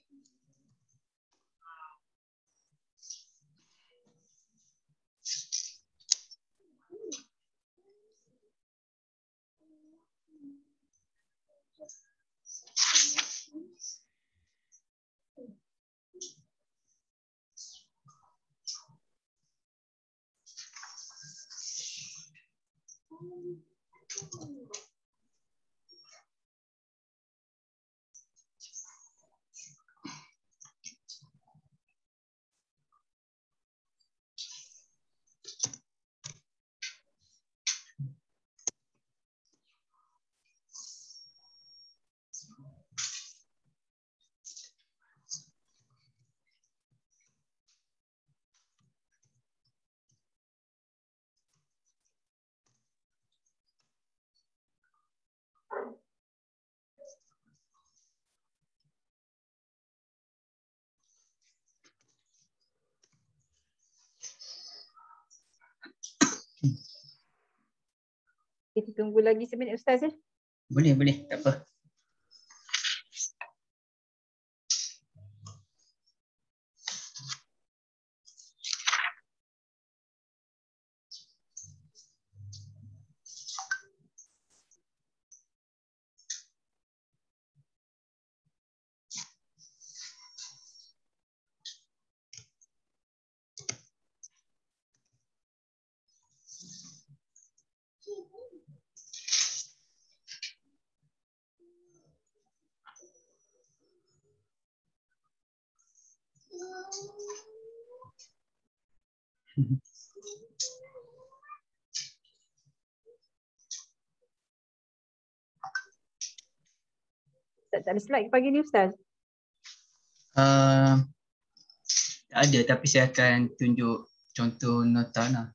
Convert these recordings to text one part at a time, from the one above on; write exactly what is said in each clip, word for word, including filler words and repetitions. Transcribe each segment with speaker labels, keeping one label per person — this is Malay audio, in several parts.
Speaker 1: Kita tunggu lagi seminit Ustaz ya.
Speaker 2: Boleh, boleh. Tak apa.
Speaker 1: Tak, tak ada slide pagi ni Ustaz.
Speaker 2: Uh, ada, tapi saya akan tunjuk contoh nota lah.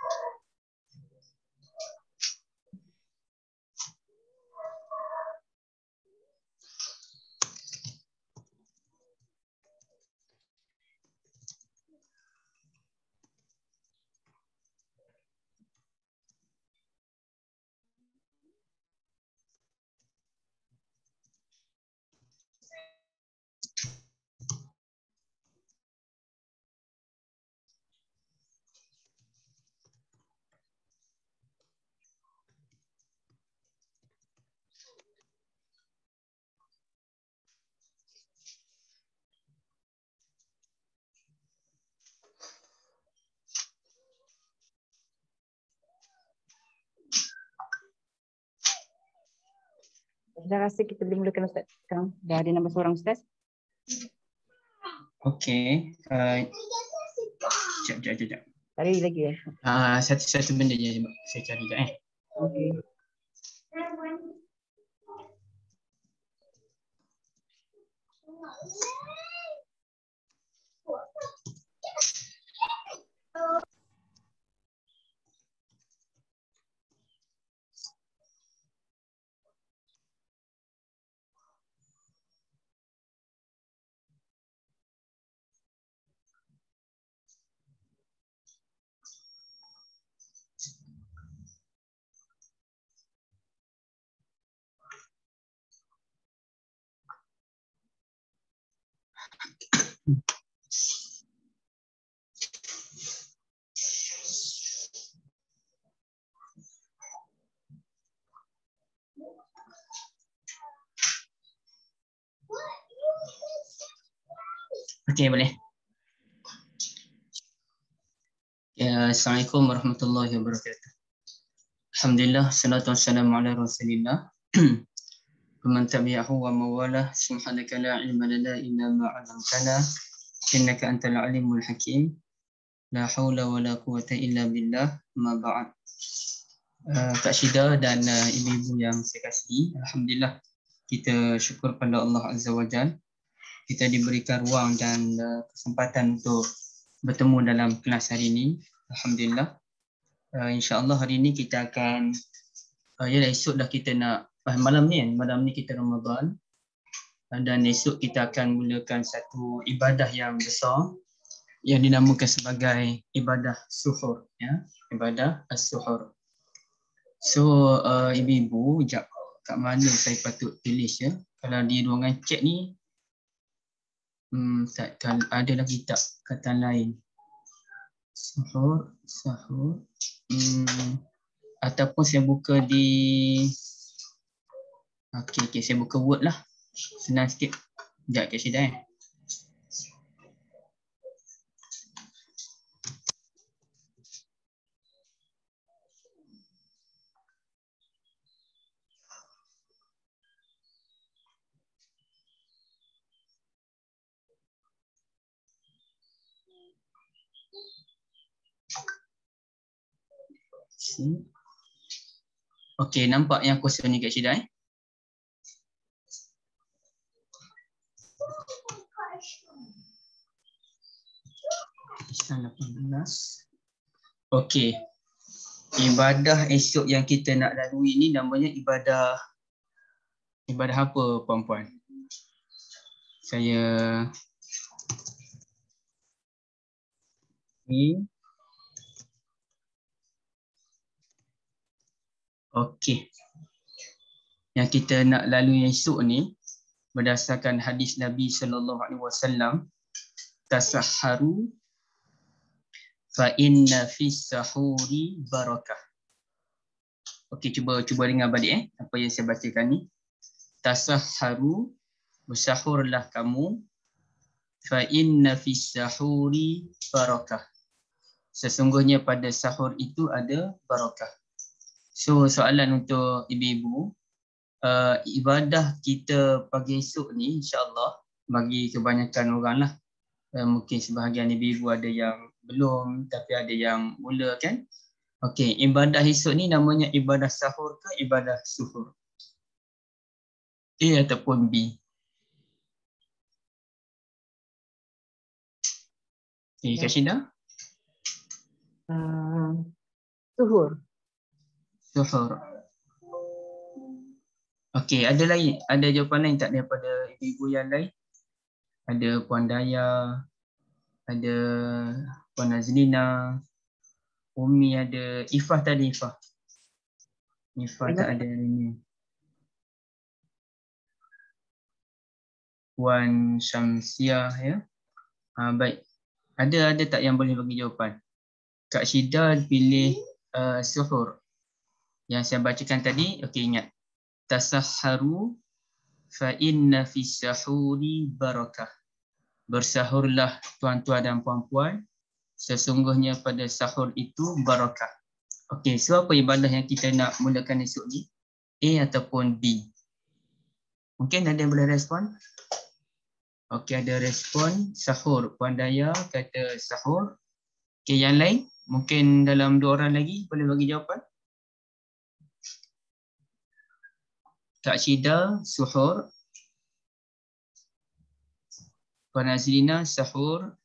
Speaker 1: Dah rasa kita boleh mulakan Ustaz sekarang. Dah ada nombor seorang Ustaz.
Speaker 2: Okey. Uh, Sekejap, sekejap, sekejap.
Speaker 1: Cari lagi ya.
Speaker 2: Uh, satu, satu benda je saya cari sekejap eh.
Speaker 1: Okey.
Speaker 2: Okey, boleh. Ya, Assalamualaikum warahmatullahi wabarakatuh. Alhamdulillah, salatu wassalamu ala rasulillah. Waman tabi'ahu wa mawalah. Subhanaka la ilma lana illa ma 'allamtana. Innaka antal alimul hakim. La haula wa la quwata illa billah. Ma ba'd. Uh, Kak Syida dan uh, ibu-ibu yang saya kasihi, alhamdulillah kita syukur pada Allah Azza wa Jalla. Kita diberikan ruang dan uh, kesempatan untuk bertemu dalam kelas hari ini. Alhamdulillah. Uh, InsyaAllah hari ini kita akan, uh, yalah esok dah kita nak, uh, malam ni kan, malam ni kita Ramadan. Uh, dan esok kita akan mulakan satu ibadah yang besar yang dinamakan sebagai ibadah suhur. Ya? Ibadah as-suhur. So uh, ibu-ibu, sekejap kat mana saya patut tulis ya. Kalau di ruangan chat ni, Hmm, tak, ada lagi tak kata lain? Sahur, sahur. Hmm, ataupun saya buka di... Okey, okay, saya buka Word lah. Senang sikit. Sekejap Kak Syida eh. Okey, nampak yang kosong ni Kak Syida eh? lapan belas. Okey. Ibadah esok yang kita nak lalui ni namanya ibadah ibadah apa puan-puan? Saya ni okey. Yang kita nak lalui esok ni berdasarkan hadis Nabi sallallahu alaihi wasallam, tasahharu fa inna fis sahuri barakah. Okey, cuba cuba dengar balik eh apa yang saya bacakan ni. Tasahharu, bersahurlah kamu, fa inna fis sahuri barakah. Sesungguhnya pada sahur itu ada barakah. So soalan untuk ibu-ibu, uh, ibadah kita pagi esok ni insya-Allah bagi kebanyakan orang lah. Uh, mungkin sebahagian ibu-ibu ada yang belum tapi ada yang mula kan. Okey, ibadah esok ni namanya ibadah sahur ke ibadah suhur? A ataupun B? Okey, Kak Syida?
Speaker 1: Uh, suhur.
Speaker 2: Suhur. Okey, ada lain, ada jawapan lain tak daripada ibu-ibu yang lain? Ada Puan Daya, ada Puan Nazlina, Umi ada, Ifah tak ada Ifah? Ifah tak ada hari ni. Puan Syamsiah ya. Ha, baik. Ada ada tak yang boleh bagi jawapan? Kak Syida pilih uh, suhur. Yang saya bacakan tadi, okey ingat. Tasahharu fa inna fis sahuri barakah. Bersahurlah tuan-tuan dan puan-puan, sesungguhnya pada sahur itu barakah. Okey, so apa ibadah yang kita nak mulakan esok ni? A ataupun B? Mungkin ada yang boleh respon? Okey, ada respon sahur. Puan Daya kata sahur. Okey, yang lain? Mungkin dalam dua orang lagi boleh bagi jawapan? Kak Syida, suhur. Puan Azlina, sahur.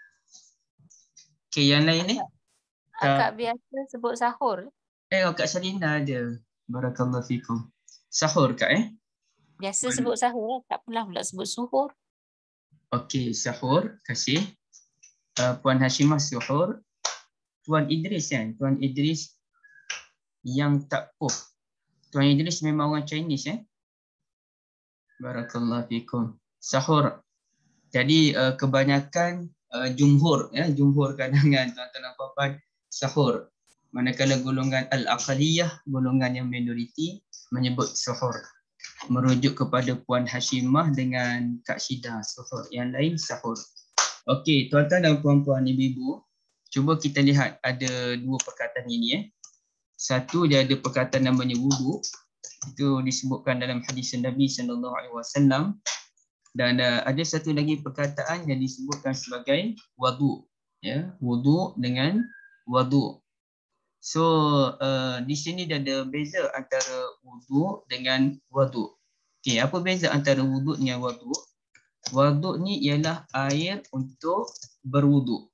Speaker 2: Okey, yang lain ni?
Speaker 3: Kak, Kak biasa sebut sahur.
Speaker 2: Eh, oh, Kak Salina ada. Barakallahu fikum. Sahur Kak eh?
Speaker 3: Biasa sebut sahur, tak pernah pula sebut suhur.
Speaker 2: Okey, sahur, kasih. Uh, Puan Hashimah suhur. Tuan Idris kan? Tuan Idris yang tak puh. Tuan Idris memang orang Chinese eh? Barakallahu fikum. Sahur. Jadi uh, kebanyakan uh, jumhur ya, jumhur kalangan tuan-tuan dan puan-puan sahur. Manakala golongan al-aqaliyah, golongan yang minoriti menyebut sahur. Merujuk kepada Puan Hashimah dengan Kak Syida sahur. Yang lain sahur. Okey, tuan-tuan dan puan-puan, ibu-ibu, cuba kita lihat ada dua perkataan ini eh. Satu dia ada perkataan namanya wudu. Itu disebutkan dalam hadis Nabi sallallahu alaihi wasallam. Dan uh, ada satu lagi perkataan yang disebutkan sebagai wadu, ya, wudu dengan wadu. So uh, di sini dia ada beza antara wudu dengan wadu. Okey, apa beza antara wudu dengan wadu? Wadu ni ialah air untuk berwudu.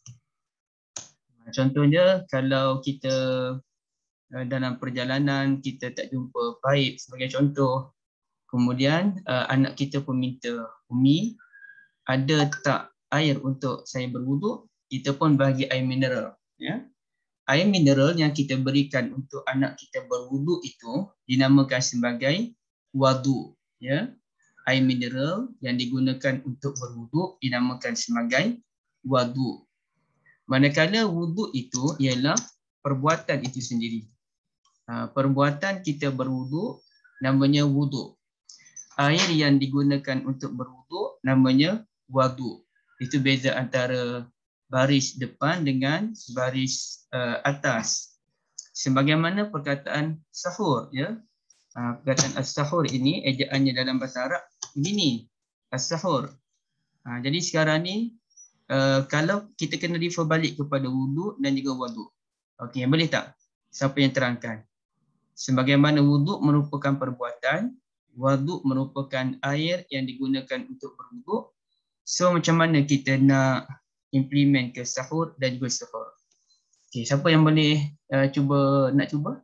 Speaker 2: Contohnya kalau kita uh, dalam perjalanan kita tak jumpa paip sebagai contoh. Kemudian uh, anak kita pun minta, Umi, ada tak air untuk saya berwuduk? Kita pun bagi air mineral. Ya? Air mineral yang kita berikan untuk anak kita berwuduk itu dinamakan sebagai wadu. Ya? air mineral yang digunakan untuk berwuduk dinamakan sebagai wuduk. Manakala wuduk itu ialah perbuatan itu sendiri. Ha, perbuatan kita berwuduk namanya wuduk. Air yang digunakan untuk berwuduk namanya wuduk. Itu beza antara baris depan dengan baris uh, atas. Sebagaimana perkataan sahur, ya. Uh, perkataan as-sahur ini ejaannya dalam bahasa Arab begini, as-sahur. Uh, jadi sekarang ni uh, kalau kita kena refer balik kepada wuduk dan juga wuduk. Okey, boleh tak? Siapa yang terangkan? Sebagaimana wuduk merupakan perbuatan, wuduk merupakan air yang digunakan untuk berwuduk. So macam mana kita nak implement ke sahur dan juga sahur? Okey, siapa yang boleh uh, cuba nak cuba?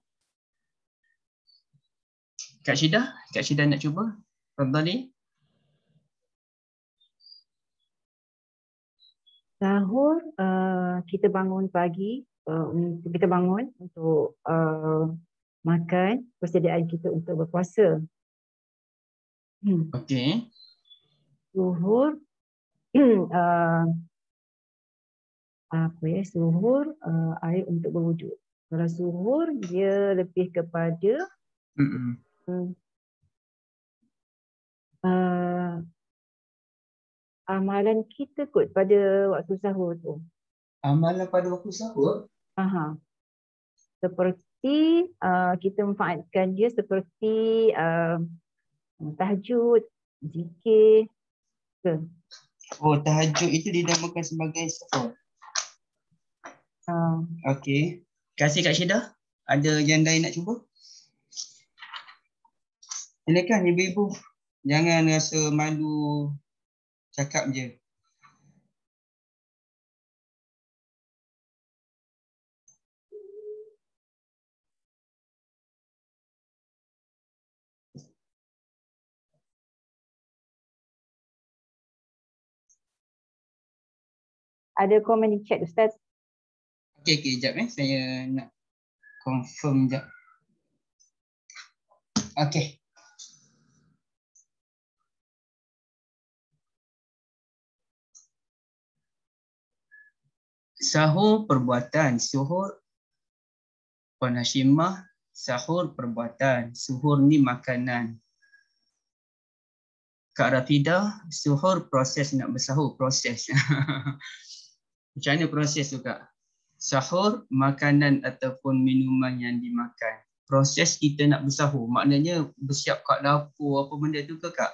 Speaker 2: Kak Syida, Kak Syida nak cuba? Fadhali.
Speaker 1: Sahur, uh, kita bangun pagi, uh, kita bangun untuk uh, makan persediaan kita untuk berpuasa. Hmm.
Speaker 2: Okey.
Speaker 1: Suhur, uh, apa ya, suhur uh, air untuk berwuduk. Kalau suhur dia lebih kepada
Speaker 2: Mm-mm.
Speaker 1: uh, amalan kita kot pada waktu sahur tu.
Speaker 2: Amalan pada waktu sahur?
Speaker 1: Aha. Seperti uh, kita manfaatkan dia seperti uh, tahajud, zikir ke.
Speaker 2: Oh, tahajud itu dinamakan sebagai sahur.
Speaker 1: Uh,
Speaker 2: Okey. Kasih Kak Syida. Ada yang lain nak cuba? Silakan ibu-ibu. Jangan rasa malu, cakap je.
Speaker 1: ada komen di chat Ustaz.
Speaker 2: Okey, okey, sekejap eh. Saya nak confirm sekejap. Okey. Sahur perbuatan, suhur Puan Hashimah, sahur perbuatan, suhur ni makanan. Kak Rafidah, suhur proses nak bersahur, proses. Macam mana proses tu Kak? Sahur makanan ataupun minuman yang dimakan. Proses kita nak bersahur, maknanya bersiap kat dapur apa benda tu ke Kak?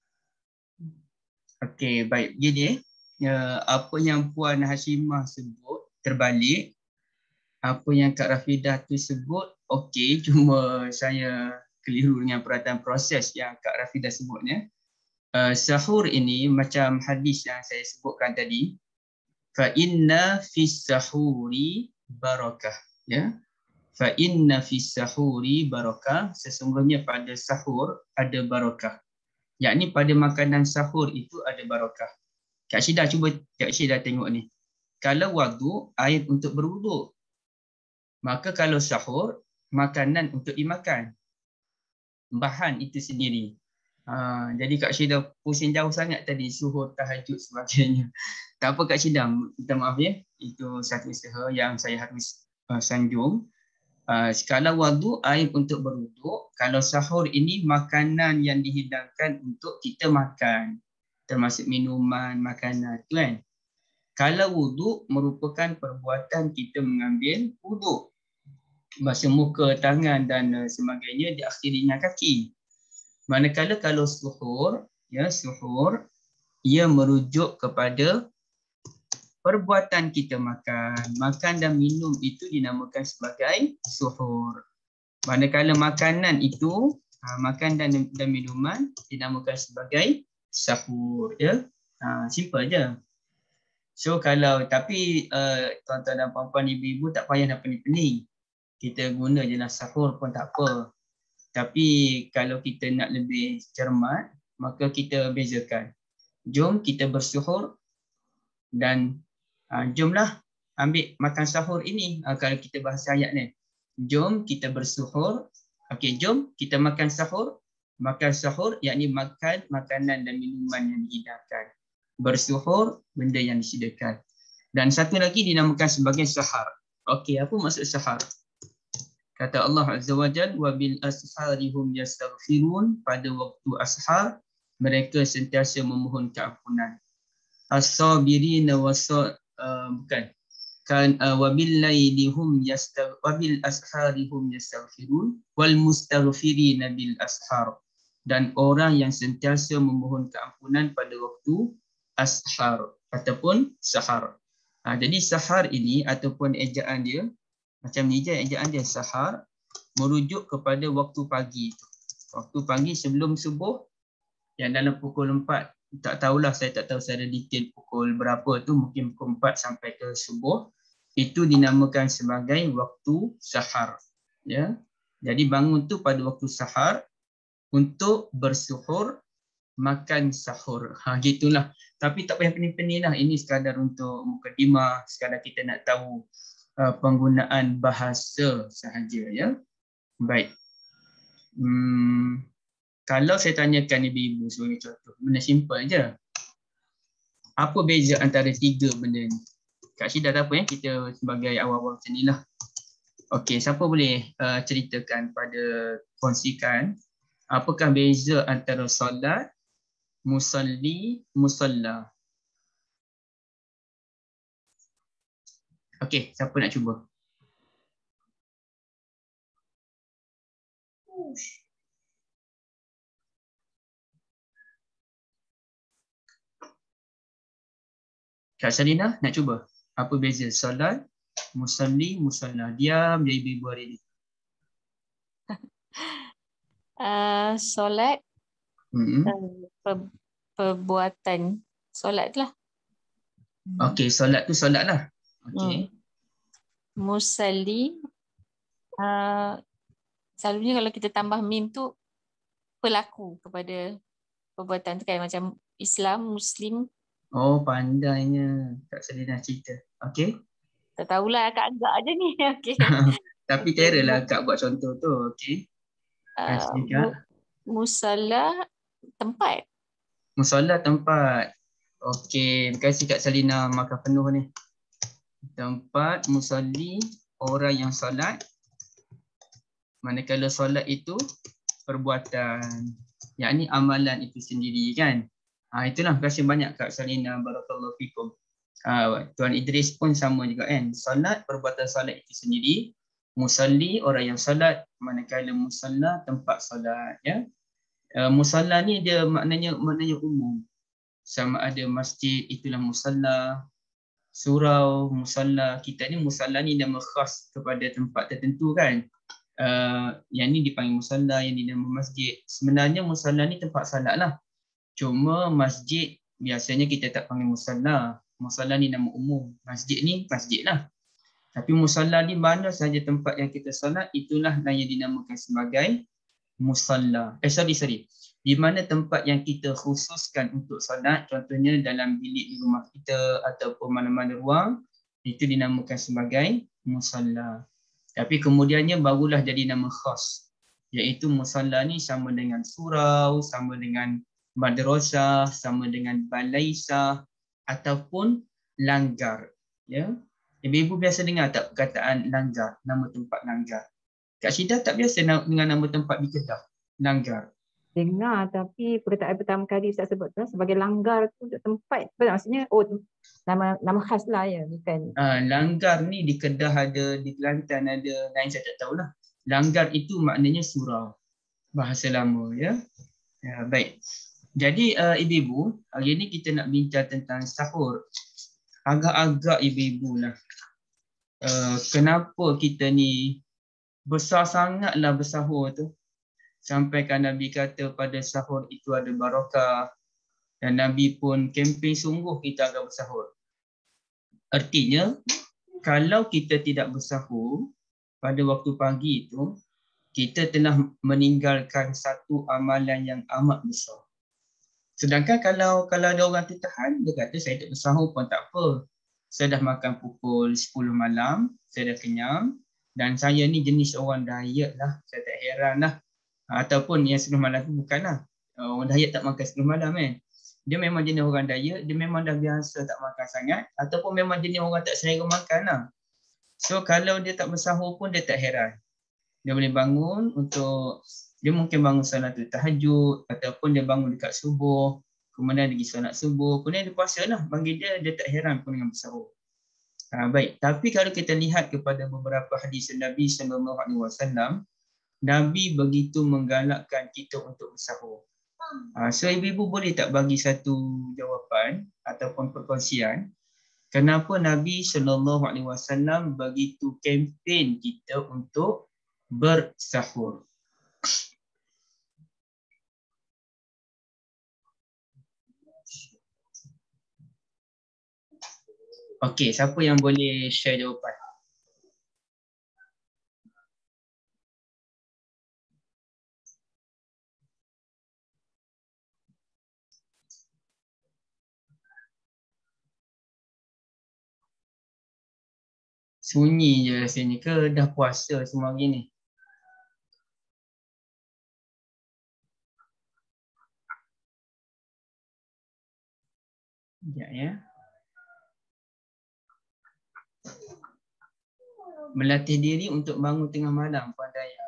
Speaker 2: Okey, baik. Jadi ya, apa yang Puan Hashimah sebut terbalik. Apa yang Kak Rafidah tu sebut okey, cuma saya keliru dengan perkataan proses yang Kak Rafidah sebutnya. Uh, sahur ini macam hadis yang saya sebutkan tadi, fa inna fis sahuri barakah, ya. Fa inna fis sahuri barakah, sesungguhnya pada sahur ada barakah. Yakni pada makanan sahur itu ada barakah. Kak Syida cuba Kak Syida tengok ni. Kalau wuduk, air untuk berwuduk. Maka kalau sahur, makanan untuk dimakan. Bahan itu sendiri. Ha, jadi Kak Syida pusing jauh sangat tadi, suhur, tahajud sebagainya. Tak apa Kak Syida, minta maaf ya. Itu satu usaha yang saya harus uh, sanjung. Uh, kalau wuduk, air untuk berwuduk. Kalau sahur ini makanan yang dihidangkan untuk kita makan. Termasuk minuman, makanan tu kan. Kalau wuduk merupakan perbuatan kita mengambil wuduk. Basuh muka, tangan dan uh, sebagainya diakhiri dengan kaki. Manakala kalau suhur, ya suhur, ia merujuk kepada perbuatan kita makan. Makan dan minum itu dinamakan sebagai suhur. Manakala makanan itu, ha, makan dan, dan minuman dinamakan sebagai sahur. Ya, ha, simple je. So kalau, tapi uh, tuan-tuan dan puan-puan, ibu-ibu tak payah nak pening-pening. Kita guna je lah sahur pun tak apa. Tapi kalau kita nak lebih cermat, maka kita bezakan. Jom kita bersuhur dan uh, jomlah ambil makan sahur ini. Uh, kalau kita bahasa ayat ni. Jom kita bersuhur. Okey, jom kita makan sahur. Makan sahur yakni makan makanan dan minuman yang dihidangkan. Bersuhur benda yang disediakan. Dan satu lagi dinamakan sebagai sahar. Okey, apa maksud sahar? Kata Allah Azza wa Jalla, wa bil ashari hum yastaghfirun, pada waktu ashar mereka sentiasa memohon keampunan. As-sabirina wasa uh, bukan kan uh, wa bil laili hum yastagh wa bil ashari hum yastaghfirun wal mustaghfirina bil ashar, dan orang yang sentiasa memohon keampunan pada waktu ashar ataupun sahar. Ha, jadi sahar ini ataupun ejaan dia macam ni je, ejaan dia sahar merujuk kepada waktu pagi tu. Waktu pagi sebelum subuh yang dalam pukul empat, tak tahulah, saya tak tahu secara detail pukul berapa tu, mungkin pukul empat sampai ke subuh, itu dinamakan sebagai waktu sahar. Ya. Jadi bangun tu pada waktu sahar untuk bersuhur, makan sahur. Ha, gitulah. Tapi tak payah pening-pening lah. Ini sekadar untuk mukadimah, sekadar kita nak tahu uh, penggunaan bahasa sahaja. Ya. Baik. Hmm, kalau saya tanyakan ibu-ibu sebagai contoh, benda simple je. Apa beza antara tiga benda ni? Kak Syida tak apa ya, kita sebagai awal-awal macam ni lah. Okey, siapa boleh uh, ceritakan pada kongsikan apakah beza antara solat, musalli, musalla? Okey, siapa nak cuba? Kak Salina nak cuba? Apa beza solat, musalli, musalla? Diam je ibu-ibu hari ni.
Speaker 3: Uh, solat,
Speaker 2: Hmm.
Speaker 3: uh, per, perbuatan solat lah.
Speaker 2: Okey, solat tu solat lah. Okey.
Speaker 3: Hmm. Musalli, uh, selalunya kalau kita tambah mim tu pelaku kepada perbuatan tu kan, macam Islam, Muslim.
Speaker 2: Oh, pandainya Kak Salina cerita. Okey.
Speaker 3: Tak tahulah, Kak agak je ni. Okey.
Speaker 2: Tapi
Speaker 3: Okay.
Speaker 2: terror lah Kak buat contoh tu. Okey. Terima
Speaker 3: Uh,
Speaker 2: kasih Kak.
Speaker 3: musalla, tempat.
Speaker 2: Musalla tempat. Okey, terima kasih Kak Salina, makan penuh ni. Tempat, musalli, orang yang solat. Manakala solat itu perbuatan, yakni amalan itu sendiri kan. Ha, itulah, terima kasih banyak Kak Salina, barakallahu fikum. Ha, Tuan Idris pun sama juga kan. Solat, perbuatan solat itu sendiri. Musalli, orang yang solat. Manakala musalla, tempat solat. Ya. Uh, musalla ni dia maknanya maknanya umum. Sama ada masjid, itulah musalla. Surau, musalla. Kita ni musalla ni nama khas kepada tempat tertentu kan. Uh, yang ni dipanggil musalla, yang ni nama masjid. Sebenarnya musalla ni tempat salat lah. Cuma masjid biasanya kita tak panggil musalla. Musalla ni nama umum. Masjid ni masjid lah. Tapi musalla ni mana sahaja tempat yang kita salat, itulah yang dinamakan sebagai musalla. Eh sorry sorry. Di mana tempat yang kita khususkan untuk salat, contohnya dalam bilik di rumah kita ataupun mana-mana ruang, itu dinamakan sebagai musalla. Tapi kemudiannya barulah jadi nama khas, iaitu musalla ni sama dengan surau, sama dengan madrasah, sama dengan balaisah ataupun langgar. Ya, ibu-ibu biasa dengar tak perkataan langgar, nama tempat langgar? Kak Syida tak biasa dengan nama tempat di Kedah, langgar.
Speaker 1: Dengar, tapi perkataan pertama kali Ustaz sebut tu sebagai langgar tu untuk tempat. Betul, maksudnya oh nama nama khas lah ya, bukan.
Speaker 2: Uh, langgar ni di Kedah ada, di Kelantan ada, lain saya tak tahulah. Langgar itu maknanya surau, bahasa lama ya. Ya, baik. Jadi uh, ibu-ibu, hari ni kita nak bincang tentang sahur. Agak-agak ibu-ibu lah. Uh, kenapa kita ni besar sangatlah bersahur tu. Sampaikan Nabi kata pada sahur itu ada barakah. Dan Nabi pun kempen sungguh kita agar bersahur. Artinya, kalau kita tidak bersahur pada waktu pagi itu, kita telah meninggalkan satu amalan yang amat besar. Sedangkan kalau kalau ada orang tertahan, dia kata saya tak bersahur pun tak apa. Saya dah makan pukul sepuluh malam, saya dah kenyang. Dan saya ni jenis orang diet lah, saya tak heran lah. Ataupun yang sebelum malam tu bukanlah. Orang diet tak makan sebelum malam kan. Dia memang jenis orang diet, dia memang dah biasa tak makan sangat. Ataupun memang jenis orang tak selera makan lah. So kalau dia tak bersahur pun dia tak heran. Dia boleh bangun untuk, dia mungkin bangun solat tahajud. Ataupun dia bangun dekat subuh. Kemudian dia pergi solat subuh. Kemudian dia puasa lah. Bagi dia, dia tak heran pun dengan bersahur. Ha, baik, tapi kalau kita lihat kepada beberapa hadis Nabi sallallahu alaihi wasallam, Nabi begitu menggalakkan kita untuk bersahur. Ha, so ibu-ibu boleh tak bagi satu jawapan ataupun perkongsian kenapa Nabi sallallahu alaihi wasallam begitu kempen kita untuk bersahur? Okey, siapa yang boleh share jawapan? Sunyi je rasanya ke dah puasa semua hari ni? Sekejap ya. Melatih diri untuk bangun tengah malam, Puan Daya.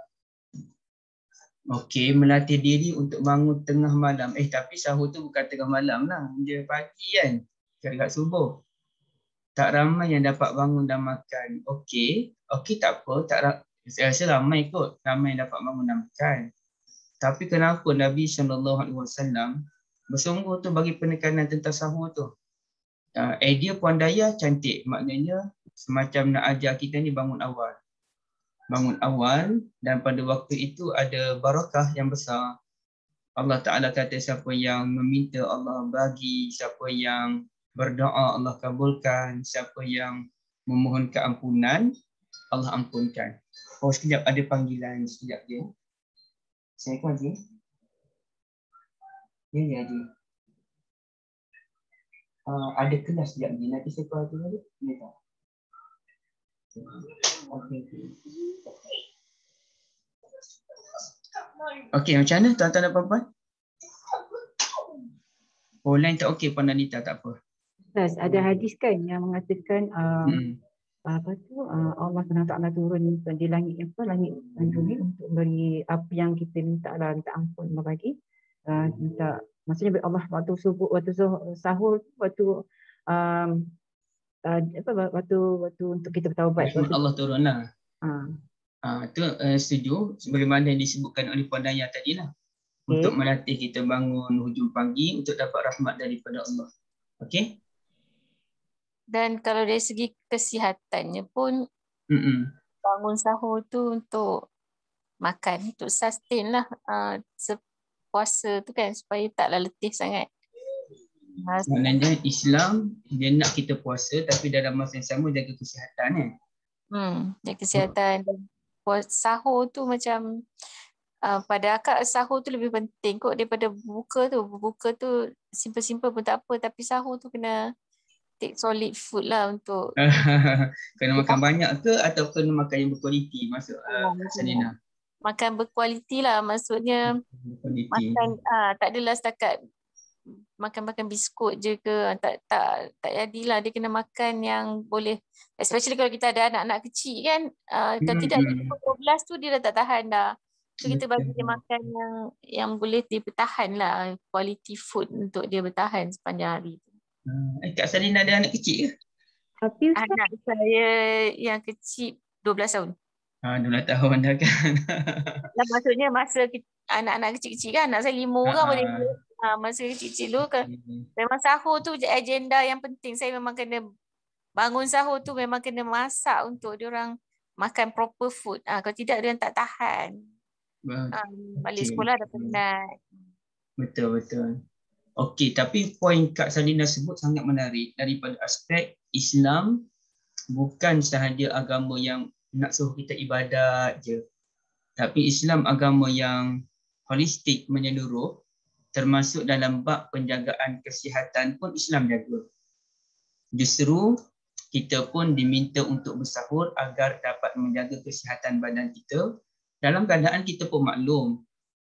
Speaker 2: Okey, melatih diri untuk bangun tengah malam. Eh tapi sahur tu bukan tengah malam lah. Dia pagi kan? Dekat subuh. Tak ramai yang dapat bangun dan makan. Okey, okey tak apa. Tak ra- Saya rasa ramai kot. Ramai yang dapat bangun dan makan. Tapi kenapa Nabi sallallahu alaihi wasallam bersungguh tu bagi penekanan tentang sahur tu? Uh, idea Puan Daya cantik. Maknanya semacam nak ajar kita ni bangun awal. Bangun awal dan pada waktu itu ada barakah yang besar. Allah Ta'ala kata siapa yang meminta Allah bagi, siapa yang berdoa Allah kabulkan, siapa yang memohon keampunan Allah ampunkan. Oh sekejap ada panggilan sekejap je. Assalamualaikum Haji. Ya ya Haji. Uh, ada kelas sekejap ni. Nanti saya call tu dulu. Ya tak? Okey. Okey, macam mana tuan-tuan dan puan-puan? Oh, line tak okey Puan Anita, tak apa.
Speaker 1: Ustaz, ada hadis kan yang mengatakan uh,
Speaker 2: Hmm.
Speaker 1: apa tu uh, Allah Subhanahu Taala turun di langit apa langit dan bumi untuk beri apa yang kita minta lah, minta ampun bagi uh, minta maksudnya Allah waktu subuh waktu sahur waktu um, uh, apa waktu waktu untuk kita bertaubat
Speaker 2: Rahmat
Speaker 1: waktu
Speaker 2: Allah turunlah.
Speaker 1: uh,
Speaker 2: Ah, tu uh, setuju sebagaimana yang disebutkan oleh Puan Daya tadi lah.
Speaker 1: okay.
Speaker 2: Untuk melatih kita bangun hujung pagi untuk dapat rahmat daripada Allah. Okey?
Speaker 3: Dan kalau dari segi kesihatannya pun
Speaker 2: Mm-mm.
Speaker 3: bangun sahur tu untuk makan, untuk sustain lah uh, puasa tu kan supaya taklah letih sangat.
Speaker 2: Maknanya Islam dia nak kita puasa tapi dalam masa yang sama jaga kesihatan kan?
Speaker 3: Hmm, jaga kesihatan dan puasa sahur tu macam uh, pada akak sahur tu lebih penting kot daripada buka tu. Buka tu simple-simple pun tak apa tapi sahur tu kena take solid food lah untuk
Speaker 2: kena makan banyak ke atau kena makan yang berkualiti masuk uh, Salina?
Speaker 3: Makan berkualiti lah maksudnya
Speaker 2: berkualiti.
Speaker 3: Makan ah, tak adalah setakat makan-makan biskut je ke, tak tak tak jadilah, dia kena makan yang boleh, especially kalau kita ada anak-anak kecil kan, uh, kalau
Speaker 2: Hmm,
Speaker 3: tidak
Speaker 2: hmm.
Speaker 3: dia dua belas tu dia dah tak tahan dah. So kita bagi dia makan yang yang boleh dia bertahan lah, quality food untuk dia bertahan sepanjang hari.
Speaker 2: Eh, Kak Salina ada anak kecil ke?
Speaker 1: Tapi Ustaz,
Speaker 3: Anak saya yang kecil dua belas tahun.
Speaker 2: Ha, dua belas tahun dah kan.
Speaker 3: Dan maksudnya masa kita, anak-anak kecil-kecil kan, anak saya lima orang boleh ha, masa kecil-kecil tu ke, memang sahur tu agenda yang penting. Saya memang kena bangun sahur tu, memang kena masak untuk diorang makan proper food. Ha, kalau tidak dia tak tahan. Ha, balik
Speaker 2: Okay.
Speaker 3: sekolah dah penat.
Speaker 2: Betul betul. Okey, tapi poin Kak Salina sebut sangat menarik daripada aspek Islam bukan sahaja agama yang nak suruh kita ibadat je. Tapi Islam agama yang holistik menyeluruh, termasuk dalam bab penjagaan kesihatan pun Islam jaga. Justru kita pun diminta untuk bersahur agar dapat menjaga kesihatan badan kita. Dalam keadaan kita pun maklum,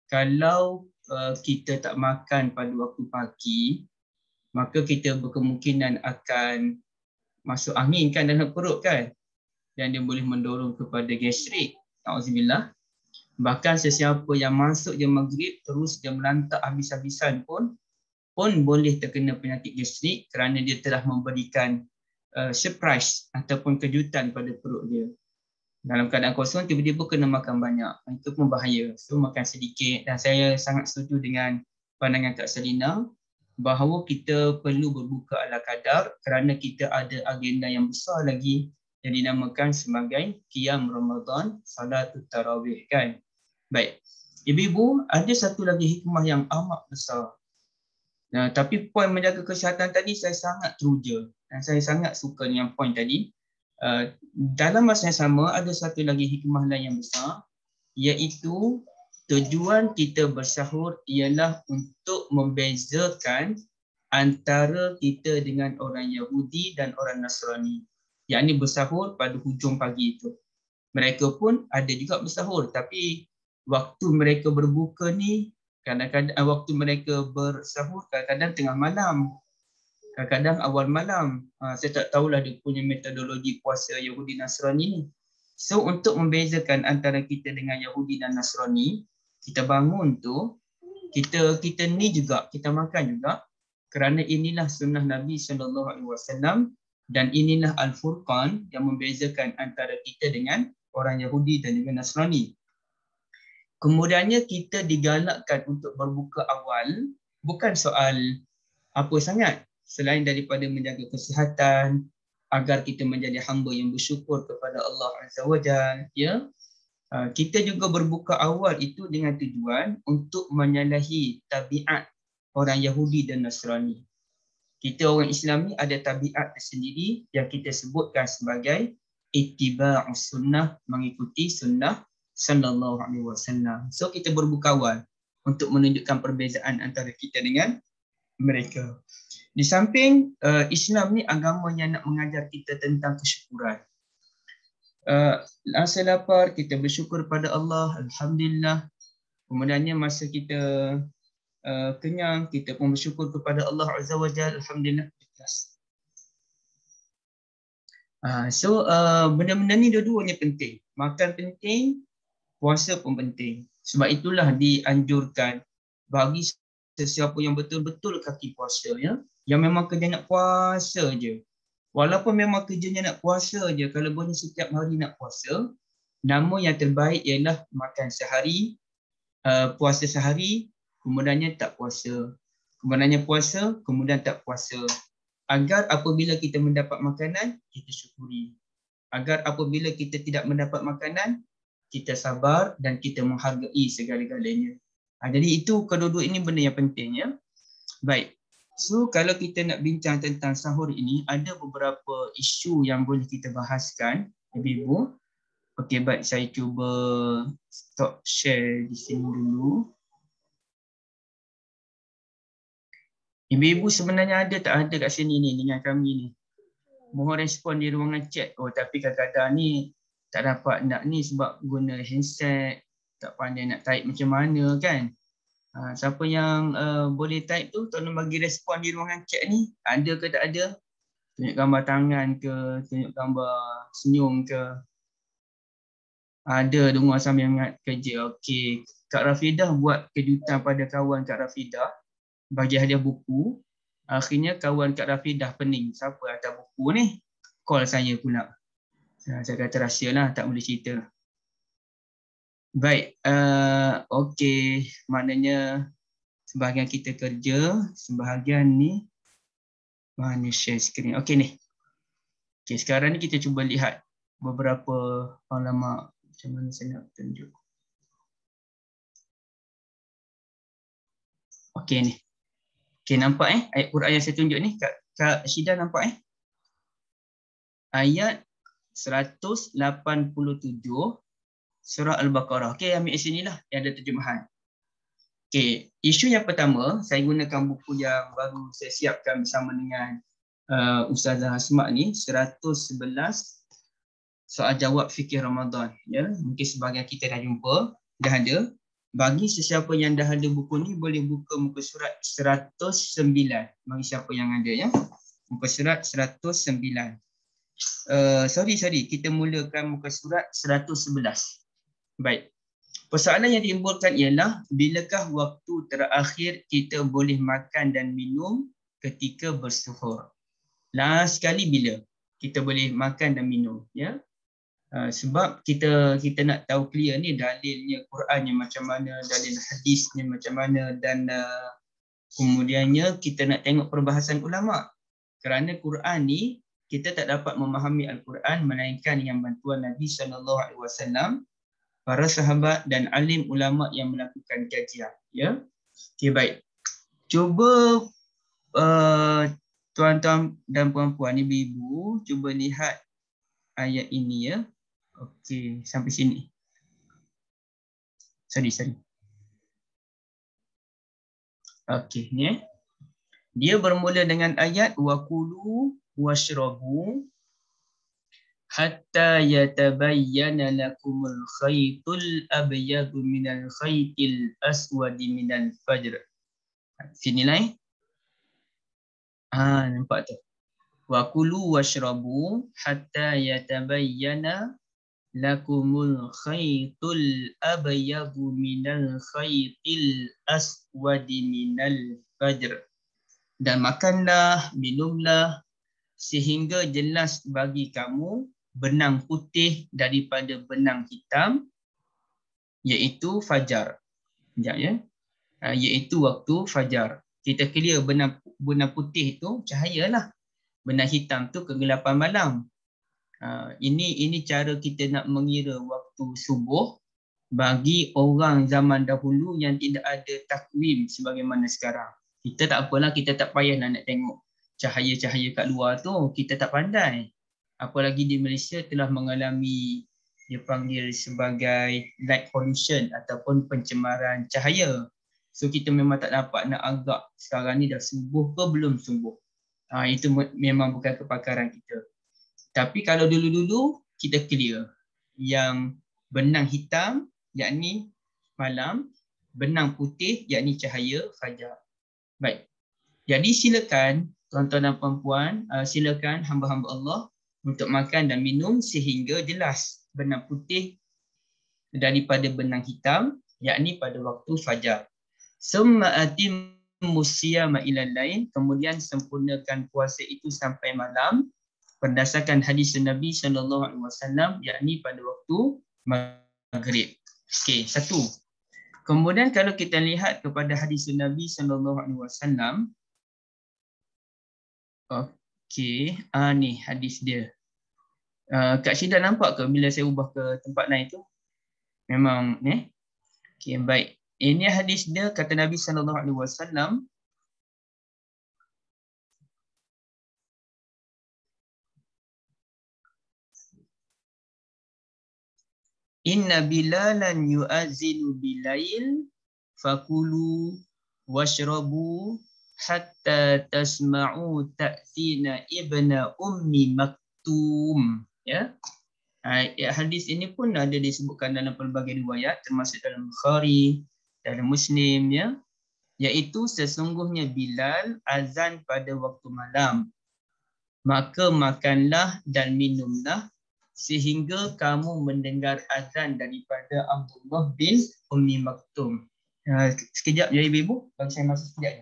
Speaker 2: kalau uh, kita tak makan pada waktu pagi, maka kita berkemungkinan akan masuk angin kan dalam perut kan, dan dia boleh mendorong kepada gastrik. Auzubillah. Bahkan sesiapa yang masuk jam maghrib terus dia melantak habis-habisan pun pun boleh terkena penyakit gastrik kerana dia telah memberikan uh, surprise ataupun kejutan pada perut dia. Dalam keadaan kosong tiba-tiba kena makan banyak, itu pun bahaya. So makan sedikit. Dan saya sangat setuju dengan pandangan Kak Selina bahawa kita perlu berbuka ala kadar kerana kita ada agenda yang besar lagi yang dinamakan sebagai Qiyam Ramadan, Salatul Tarawih kan. Baik, ibu-ibu, ada satu lagi hikmah yang amat besar. Nah, tapi poin menjaga kesihatan tadi saya sangat teruja dan saya sangat suka dengan poin tadi. Uh, dalam masa yang sama ada satu lagi hikmah lain yang besar, iaitu tujuan kita bersahur ialah untuk membezakan antara kita dengan orang Yahudi dan orang Nasrani. Yang ini bersahur pada hujung pagi itu. Mereka pun ada juga bersahur, tapi waktu mereka berbuka ni kadang-kadang waktu mereka bersahur kadang-kadang tengah malam, kadang-kadang awal malam. Ha, saya tak tahulah dia punya metodologi puasa Yahudi Nasrani ni. So untuk membezakan antara kita dengan Yahudi dan Nasrani, kita bangun tu, kita kita ni juga, kita makan juga kerana inilah sunnah Nabi sallallahu alaihi wasallam dan inilah Al-Furqan yang membezakan antara kita dengan orang Yahudi dan juga Nasrani. Kemudiannya kita digalakkan untuk berbuka awal, bukan soal apa sangat selain daripada menjaga kesihatan agar kita menjadi hamba yang bersyukur kepada Allah Azza wa Jalla, ya. Kita juga berbuka awal itu dengan tujuan untuk menyalahi tabiat orang Yahudi dan Nasrani. Kita orang Islam ni ada tabiat tersendiri yang kita sebutkan sebagai ittiba'us sunnah, mengikuti sunnah sallallahu alaihi wasallam. So kita berbuka awal untuk menunjukkan perbezaan antara kita dengan mereka. Di samping uh, Islam ni agama yang nak mengajar kita tentang kesyukuran. Uh, masa lapar kita bersyukur pada Allah, alhamdulillah. Kemudiannya masa kita uh, kenyang kita pun bersyukur kepada Allah Azza wa Jalla, alhamdulillah. Uh, so uh, benda-benda ni dua-duanya penting. Makan penting, puasa pun penting. Sebab itulah dianjurkan bagi sesiapa yang betul-betul kaki puasa, ya, yang memang kerja nak puasa je. Walaupun memang kerjanya nak puasa je, kalau boleh setiap hari nak puasa, nama yang terbaik ialah makan sehari, uh, puasa sehari, kemudiannya tak puasa. Kemudiannya puasa, kemudian tak puasa. Agar apabila kita mendapat makanan, kita syukuri. Agar apabila kita tidak mendapat makanan, kita sabar dan kita menghargai segala-galanya. Ha, jadi itu kedua-dua ini benda yang penting, ya. Baik. So kalau kita nak bincang tentang sahur ini, ada beberapa isu yang boleh kita bahaskan, ibu-ibu. Okey, baik, saya cuba stop share di sini dulu. Ibu-ibu sebenarnya ada tak ada kat sini ni dengan kami ni? Mohon respon di ruangan chat. Oh, tapi kadang-kadang ni tak dapat nak ni sebab guna handset, tak pandai nak type macam mana kan. Ha, siapa yang uh, boleh type tu tolong bagi respon di ruangan chat ni. Ada ke tak ada? Tunjuk gambar tangan ke, tunjuk gambar senyum ke. Ada dengar sambil ingat kerja. Okey, Kak Rafidah buat kejutan pada kawan Kak Rafidah bagi hadiah buku. Akhirnya kawan Kak Rafidah pening. Siapa hantar buku ni? Call saya pula. Saya kata rahsia lah, tak boleh cerita. Baik, uh, okey. Maknanya sebahagian kita kerja, sebahagian ni mana share screen. Okey ni. Okey, sekarang ni kita cuba lihat beberapa alamak. Macam mana saya nak tunjuk. Okey ni. Okey, nampak eh ayat Quran yang saya tunjuk ni? Kak, Kak Syida nampak eh? Ayat seratus lapan puluh tujuh surah Al-Baqarah. Okey, ambil di sinilah yang ada terjemahan. Okey, isu yang pertama, saya gunakan buku yang baru saya siapkan bersama dengan uh, Ustazah Hasmak ni, seratus sebelas soal jawab fikir Ramadan, ya. Mungkin sebahagian kita dah jumpa, dah ada. bagi sesiapa yang dah ada buku ni boleh buka muka surat seratus sembilan. Bagi siapa yang ada ya. Muka surat seratus sembilan. Uh, sorry, sorry. Kita mulakan muka surat seratus sebelas. Baik. Persoalan yang timbulkan ialah bilakah waktu terakhir kita boleh makan dan minum ketika bersuhur. Last sekali bila kita boleh makan dan minum, ya. Uh, sebab kita kita nak tahu clear ni dalilnya Qurannya macam mana, dalil hadisnya macam mana, dan uh, kemudiannya kita nak tengok perbahasan ulama. Kerana Quran ni kita tak dapat memahami Al-Quran melainkan yang bantuan Nabi sallallahu alaihi wasallam, para sahabat dan alim ulama yang melakukan kajian, ya. Okey, baik. Cuba uh, tuan-tuan dan puan-puan, ibu-ibu, cuba lihat ayat ini, ya. Okey, sampai sini. Sorry, sorry. Okey, ni. Eh. Dia bermula dengan ayat waqulu washrabu hatta yatabayyana lakumul khaytul abyadu minal khaytil aswadi minal fajr. Sini lah. Eh. Ah, nampak tu. Waqulu washrabu hatta yatabayyana lakumul khaytul abyadu minal khaytil aswadi minal fajr. Dan makanlah, minumlah sehingga jelas bagi kamu benang putih daripada benang hitam, iaitu fajar. Sekejap, ya. Iaitu waktu fajar. Kita clear benang, benang putih itu cahayalah. Benang hitam tu kegelapan malam. Uh, ini ini cara kita nak mengira waktu subuh bagi orang zaman dahulu yang tidak ada takwim sebagaimana sekarang. Kita tak apalah, kita tak payah nak tengok cahaya-cahaya kat luar tu, kita tak pandai. Apalagi di Malaysia telah mengalami dia panggil sebagai light pollution ataupun pencemaran cahaya. So kita memang tak dapat nak agak sekarang ni dah subuh ke belum subuh. Ha, itu memang bukan kepakaran kita. Tapi kalau dulu-dulu kita clear yang benang hitam yakni malam, benang putih yakni cahaya fajar. Baik. Jadi silakan tuan-tuan dan puan-puan, uh, silakan hamba-hamba Allah untuk makan dan minum sehingga jelas benang putih daripada benang hitam yakni pada waktu fajar. Summa atimmus siyama ilal lail, kemudian sempurnakan puasa itu sampai malam berdasarkan hadis Nabi sallallahu alaihi wasallam yakni pada waktu maghrib. Okey, satu. Kemudian kalau kita lihat kepada hadis Nabi sallallahu alaihi wasallam, okey, ah ni hadis dia. Uh, Kak Syida nampak ke bila saya ubah ke tempat lain tu? Memang ni. Okey, baik. Ini hadis dia, kata Nabi sallallahu alaihi wasallam, Inna bilalan yu'azinu bilail fakulu washrabu hatta tasma'u ta'zina ibna ummi maktum. Ya. Hadis ini pun ada disebutkan dalam pelbagai riwayat termasuk dalam Bukhari, dalam Muslim, ya. Iaitu sesungguhnya Bilal azan pada waktu malam. Maka makanlah dan minumlah sehingga kamu mendengar azan daripada Abdullah bin Ummi Maktum. Uh, sekejap ya ibu-ibu, bagi saya masa sekejap.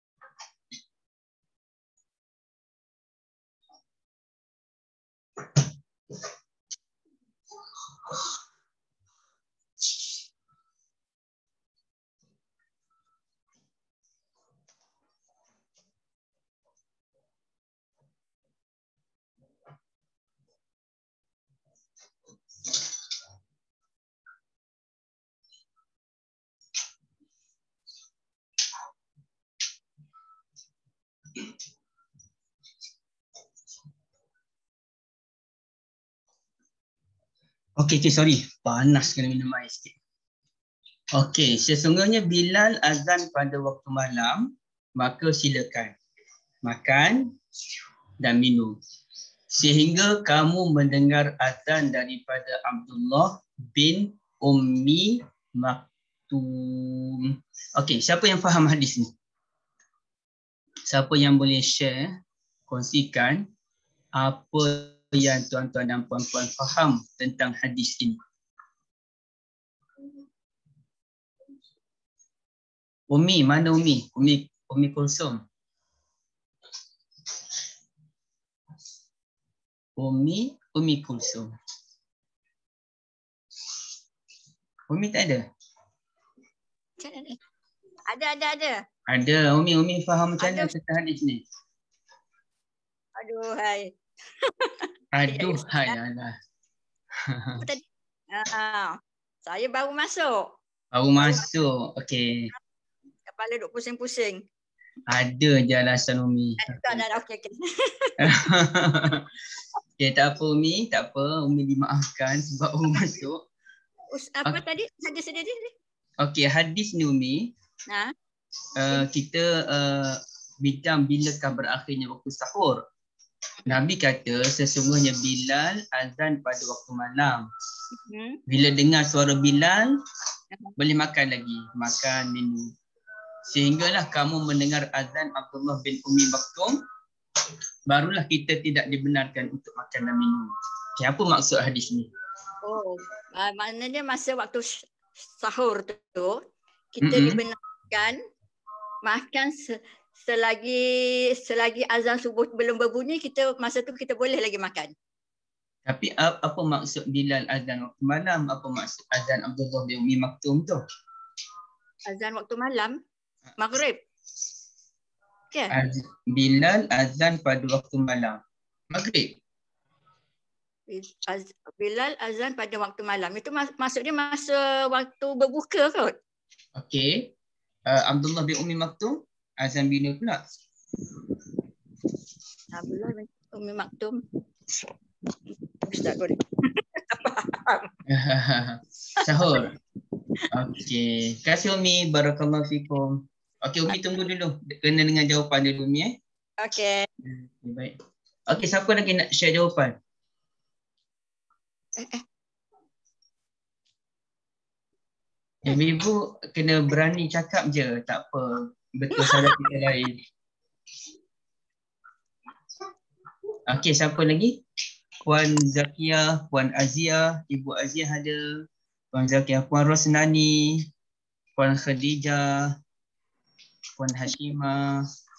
Speaker 2: Okey, okay, sorry. Panas kena minum air sikit. Okey, sesungguhnya Bilal azan pada waktu malam, maka silakan makan dan minum sehingga kamu mendengar azan daripada Abdullah bin Ummi satu. Okey, siapa yang faham hadis ni? Siapa yang boleh share, kongsikan apa yang tuan-tuan dan puan-puan faham tentang hadis ini? Umi, mana Umi? Umi, Umi Kulsum. Umi, Umi Kulsum. Umi tak ada?
Speaker 4: Ada, ada, ada.
Speaker 2: Ada. Umi, Umi faham macam mana tentang hadis ni?
Speaker 4: Aduh, hai.
Speaker 2: Aduh, hai Allah.
Speaker 4: Tadi, uh, saya baru masuk.
Speaker 2: Baru masuk. Okey.
Speaker 4: Kepala duk pusing-pusing.
Speaker 2: Ada je alasan Umi.
Speaker 4: Tak ada, okey, okey.
Speaker 2: Okey, tak apa Umi, tak apa. Umi dimaafkan sebab Umi masuk.
Speaker 4: Us, apa okay. tadi? Hadis tadi ni?
Speaker 2: Okey, hadis ni Umi.
Speaker 4: Nah.
Speaker 2: Uh, kita uh, bincang bilakah berakhirnya waktu sahur. Nabi kata sesungguhnya Bilal azan pada waktu malam. Hmm. Bila dengar suara Bilal, boleh makan lagi, makan, minum. Sehinggalah kamu mendengar azan Abdullah bin Ummi Maktum, barulah kita tidak dibenarkan untuk makan dan minum. Okay, apa maksud hadis ni?
Speaker 4: Oh, uh, maknanya masa waktu sahur tu kita mm-hmm. dibenarkan makan se- selagi selagi azan subuh belum berbunyi, kita masa tu kita boleh lagi makan.
Speaker 2: Tapi apa maksud Bilal azan waktu malam? Apa maksud azan Abdullah bin Ummi Maktum tu?
Speaker 4: Azan waktu malam, maghrib. Okay.
Speaker 2: Az- Bilal azan pada waktu malam, maghrib.
Speaker 4: Az- Bilal azan pada waktu malam. Itu mas- maksudnya masa waktu berbuka kot.
Speaker 2: Okey. Uh, Abdullah bin Ummi Maktum azan bila pula?
Speaker 4: Abdullah bin Ummi Maktum. Ustaz kau ni.
Speaker 2: Sahur. Okey. Terima kasih Umi. Barakallahu fikum. Okey, Umi tunggu dulu. Kena dengan jawapan dulu Umi eh.
Speaker 4: Okey.
Speaker 2: Okay, baik. Okey, siapa lagi nak share jawapan?
Speaker 4: Eh, eh.
Speaker 2: Ibu-ibu kena berani cakap je, tak apa. Betul salah kita lain. Okey, siapa lagi? Puan Zakia, Puan Azia, Ibu Azia ada. Puan Zakia, Puan Rosnani, Puan Khadijah, Puan Hashimah.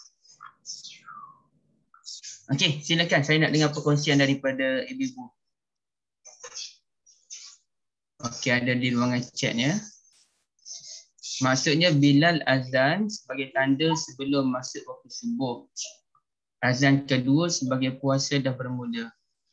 Speaker 2: Okey, silakan. Saya nak dengar perkongsian daripada ibu-ibu. Okey, ada di ruangan chat ya. Maksudnya Bilal azan sebagai tanda sebelum masuk waktu subuh. Azan kedua sebagai puasa dah bermula.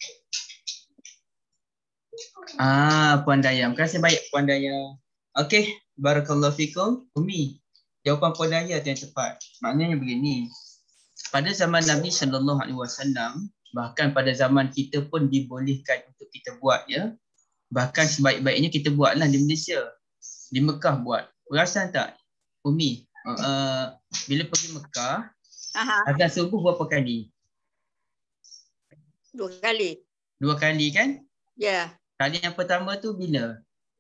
Speaker 2: Ah, Puan Dayam. Terima kasih baik Puan Dayam. Okey, barakallahu fikum. Umi, jawapan Puan Dayam yang tepat. Maknanya begini. Pada zaman Nabi sallallahu alaihi wasallam, bahkan pada zaman kita pun dibolehkan untuk kita buat ya. Bahkan sebaik-baiknya kita buatlah di Malaysia. Di Mekah buat. Perasan tak Umi, uh, bila pergi Mekah, Aha. azan subuh berapa kali?
Speaker 4: Dua kali.
Speaker 2: Dua kali kan?
Speaker 4: Ya. Yeah.
Speaker 2: Kali yang pertama tu bila?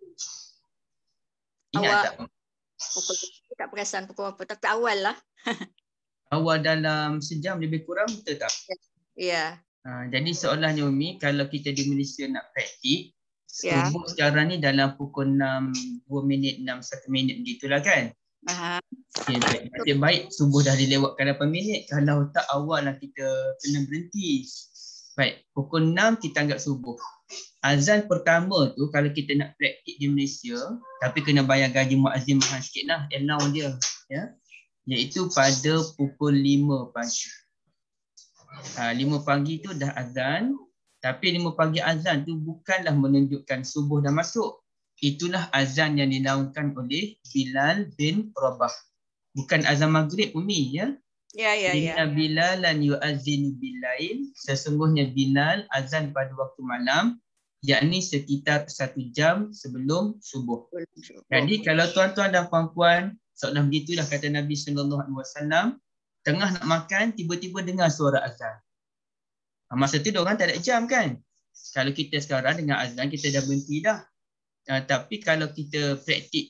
Speaker 2: Ingat
Speaker 4: awal,
Speaker 2: tak?
Speaker 4: Pukul, tak perasan pukul apa, tapi awal lah.
Speaker 2: Awal dalam sejam lebih kurang, betul tak?
Speaker 4: Ya. Yeah.
Speaker 2: Uh, jadi seolahnya Umi, kalau kita di Malaysia nak praktik,
Speaker 4: Ya.
Speaker 2: subuh sekarang ni dalam pukul enam, dua minit, enam, satu minit gitulah kan?
Speaker 4: Aha.
Speaker 2: Okay, baik. Nasib baik subuh dah dilewatkan lapan minit. Kalau tak awal lah kita kena berhenti. Baik, pukul enam kita anggap subuh. Azan pertama tu kalau kita nak praktik di Malaysia, tapi kena bayar gaji muazzin mahal sikit lah, allow dia. Ya? Iaitu pada pukul lima pagi. Ha, lima pagi tu dah azan. Tapi lima pagi azan tu bukanlah menunjukkan subuh dah masuk. Itulah azan yang dilaungkan oleh Bilal bin Rabah. Bukan azan maghrib Umi ya.
Speaker 4: Ya ya ya.
Speaker 2: Inna Bilalan yu'azzinu bilail. Sesungguhnya Bilal azan pada waktu malam, yakni sekitar satu jam sebelum subuh. Jadi kalau tuan-tuan dan puan-puan, seolah begitulah kata Nabi sallallahu alaihi wasallam, tengah nak makan tiba-tiba dengar suara azan. Masa tu diorang tak ada jam kan. Kalau kita sekarang dengan azan kita dah berhenti dah. Uh, tapi kalau kita praktik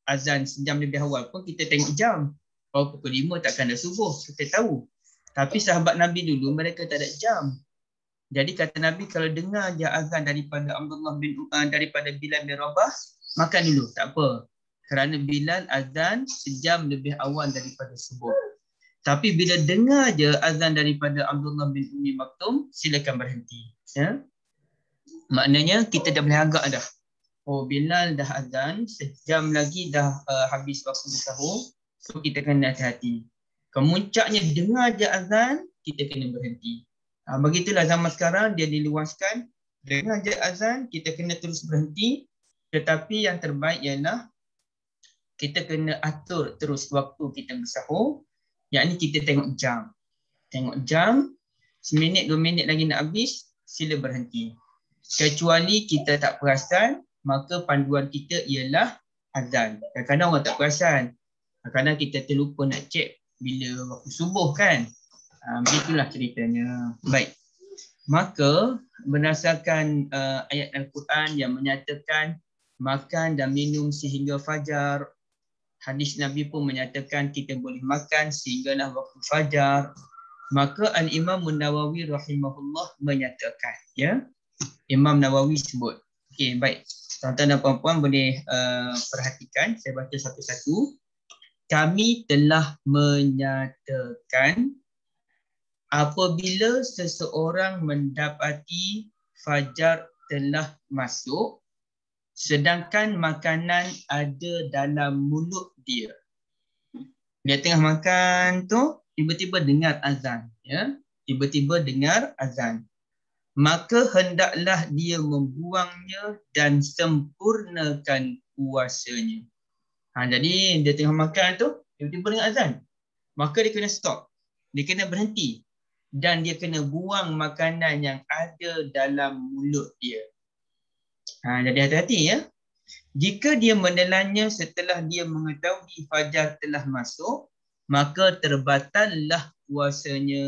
Speaker 2: azan sejam lebih awal pun kita tengok jam. Kalau pukul lima takkan ada subuh, kita tahu. Tapi sahabat Nabi dulu mereka tak ada jam. Jadi kata Nabi kalau dengar je azan daripada Abdullah bin uh, daripada Bilal bin Rabah, makan dulu, tak apa. Kerana Bilal azan sejam lebih awal daripada subuh. Tapi bila dengar je azan daripada Abdullah bin Umi Maktum, silakan berhenti. Ya? Maknanya kita dah boleh agak dah. Oh, Bilal dah azan, sejam lagi dah uh, habis waktu sahur. So kita kena hati-hati. Kemuncaknya dengar je azan, kita kena berhenti. Ha, begitulah zaman sekarang dia diluaskan. Dengar je azan, kita kena terus berhenti. Tetapi yang terbaik ialah kita kena atur terus waktu kita bersahur. Yang ni kita tengok jam. Tengok jam, seminit dua minit lagi nak habis, sila berhenti. Kecuali kita tak perasan, maka panduan kita ialah azan. Kadang-kadang orang tak perasan. Kadang-kadang kita terlupa nak cek bila waktu subuh kan. Ha, begitulah ceritanya. Baik. Maka berdasarkan uh, ayat Al-Quran yang menyatakan makan dan minum sehingga fajar. Hadis Nabi pun menyatakan kita boleh makan sehinggalah waktu fajar. Maka Al-Imam Nawawi rahimahullah menyatakan. Ya, Imam Nawawi sebut. Okey, baik. Tuan-tuan dan puan-puan boleh uh, perhatikan. Saya baca satu-satu. Kami telah menyatakan apabila seseorang mendapati fajar telah masuk sedangkan makanan ada dalam mulut dia. Dia tengah makan tu, tiba-tiba dengar azan. Ya? Tiba-tiba dengar azan. Maka hendaklah dia membuangnya dan sempurnakan puasanya. Ha, jadi dia tengah makan tu, tiba-tiba dengar azan. Maka dia kena stop. Dia kena berhenti. Dan dia kena buang makanan yang ada dalam mulut dia. Ha, jadi hati-hati ya. Jika dia menelannya setelah dia mengetahui fajar telah masuk, maka terbatallah puasanya.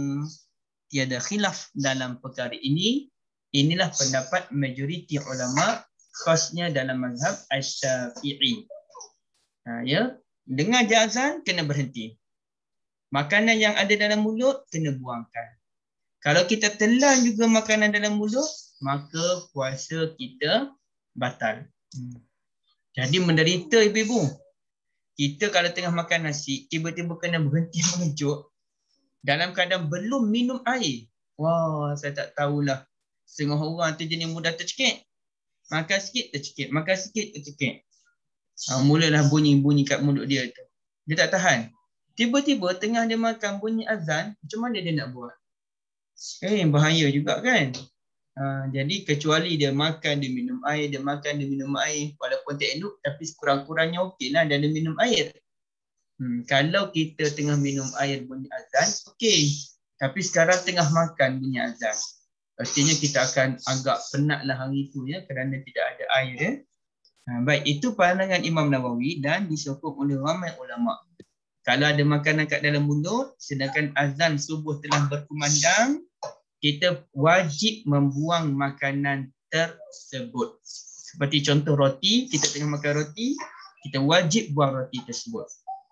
Speaker 2: Tiada khilaf dalam perkara ini. Inilah pendapat majoriti ulama, khasnya dalam mazhab Asy-Syafi'i. Ha, ya, dengar je azan kena berhenti. Makanan yang ada dalam mulut kena buangkan. Kalau kita telan juga makanan dalam mulut, maka puasa kita batal. Hmm. Jadi menderita ibu-ibu. Kita kalau tengah makan nasi, tiba-tiba kena berhenti mengejut. Dalam keadaan belum minum air. Wah, saya tak tahulah. Setengah orang tu jenis mudah tercekik. Makan sikit tercekik, makan sikit tercekik. Ha, mulalah bunyi-bunyi kat mulut dia tu. Dia tak tahan. Tiba-tiba tengah dia makan bunyi azan, macam mana dia nak buat? Eh, bahaya juga kan? Ha, jadi kecuali dia makan, dia minum air, dia makan, dia minum air. Walaupun tak elok, tapi sekurang-kurangnya okey lah dia minum air. Hmm, kalau kita tengah minum air bunyi azan, okey. Tapi sekarang tengah makan bunyi azan. Pastinya kita akan agak penatlah hari itu ya, kerana tidak ada air ya. Ha, baik, itu pandangan Imam Nawawi dan disokong oleh ramai ulama. Kalau ada makanan kat dalam mulut, sedangkan azan subuh telah berkumandang, kita wajib membuang makanan tersebut. Seperti contoh roti, kita tengah makan roti, kita wajib buang roti tersebut.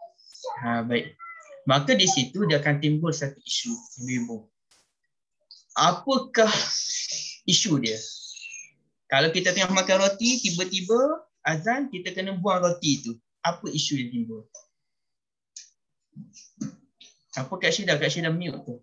Speaker 2: Ha, baik. Maka di situ dia akan timbul satu isu, ibu-ibu. Apakah isu dia? Kalau kita tengah makan roti, tiba-tiba azan, kita kena buang roti itu. Apa isu yang timbul? Apa Kak Syida? Kak Syida mute tu.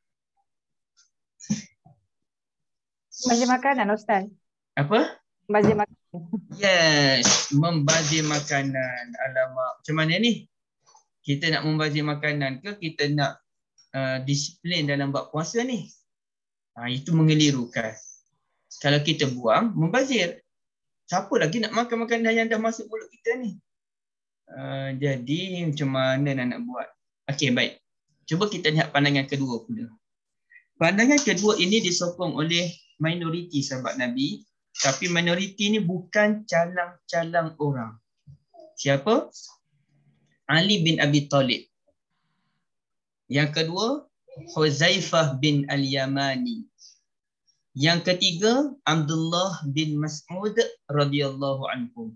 Speaker 1: Membazir makanan, Ustaz.
Speaker 2: Apa?
Speaker 1: Membazir makanan.
Speaker 2: Yes, membazir makanan. Alamak, macam mana ni? Kita nak membazir makanan ke kita nak uh, disiplin dalam buat puasa ni? Ha, itu mengelirukan. Kalau kita buang, membazir. Siapa lagi nak makan makanan yang dah masuk mulut kita ni? Uh, jadi macam mana nak, nak buat? Okey, baik. Cuba kita lihat pandangan kedua pula. Pandangan kedua ini disokong oleh minoriti sahabat Nabi. Tapi minoriti ni bukan calang-calang orang. Siapa? Ali bin Abi Talib. Yang kedua, Huzaifah bin Al-Yamani. Yang ketiga, Abdullah bin Mas'ud radhiyallahu anhu.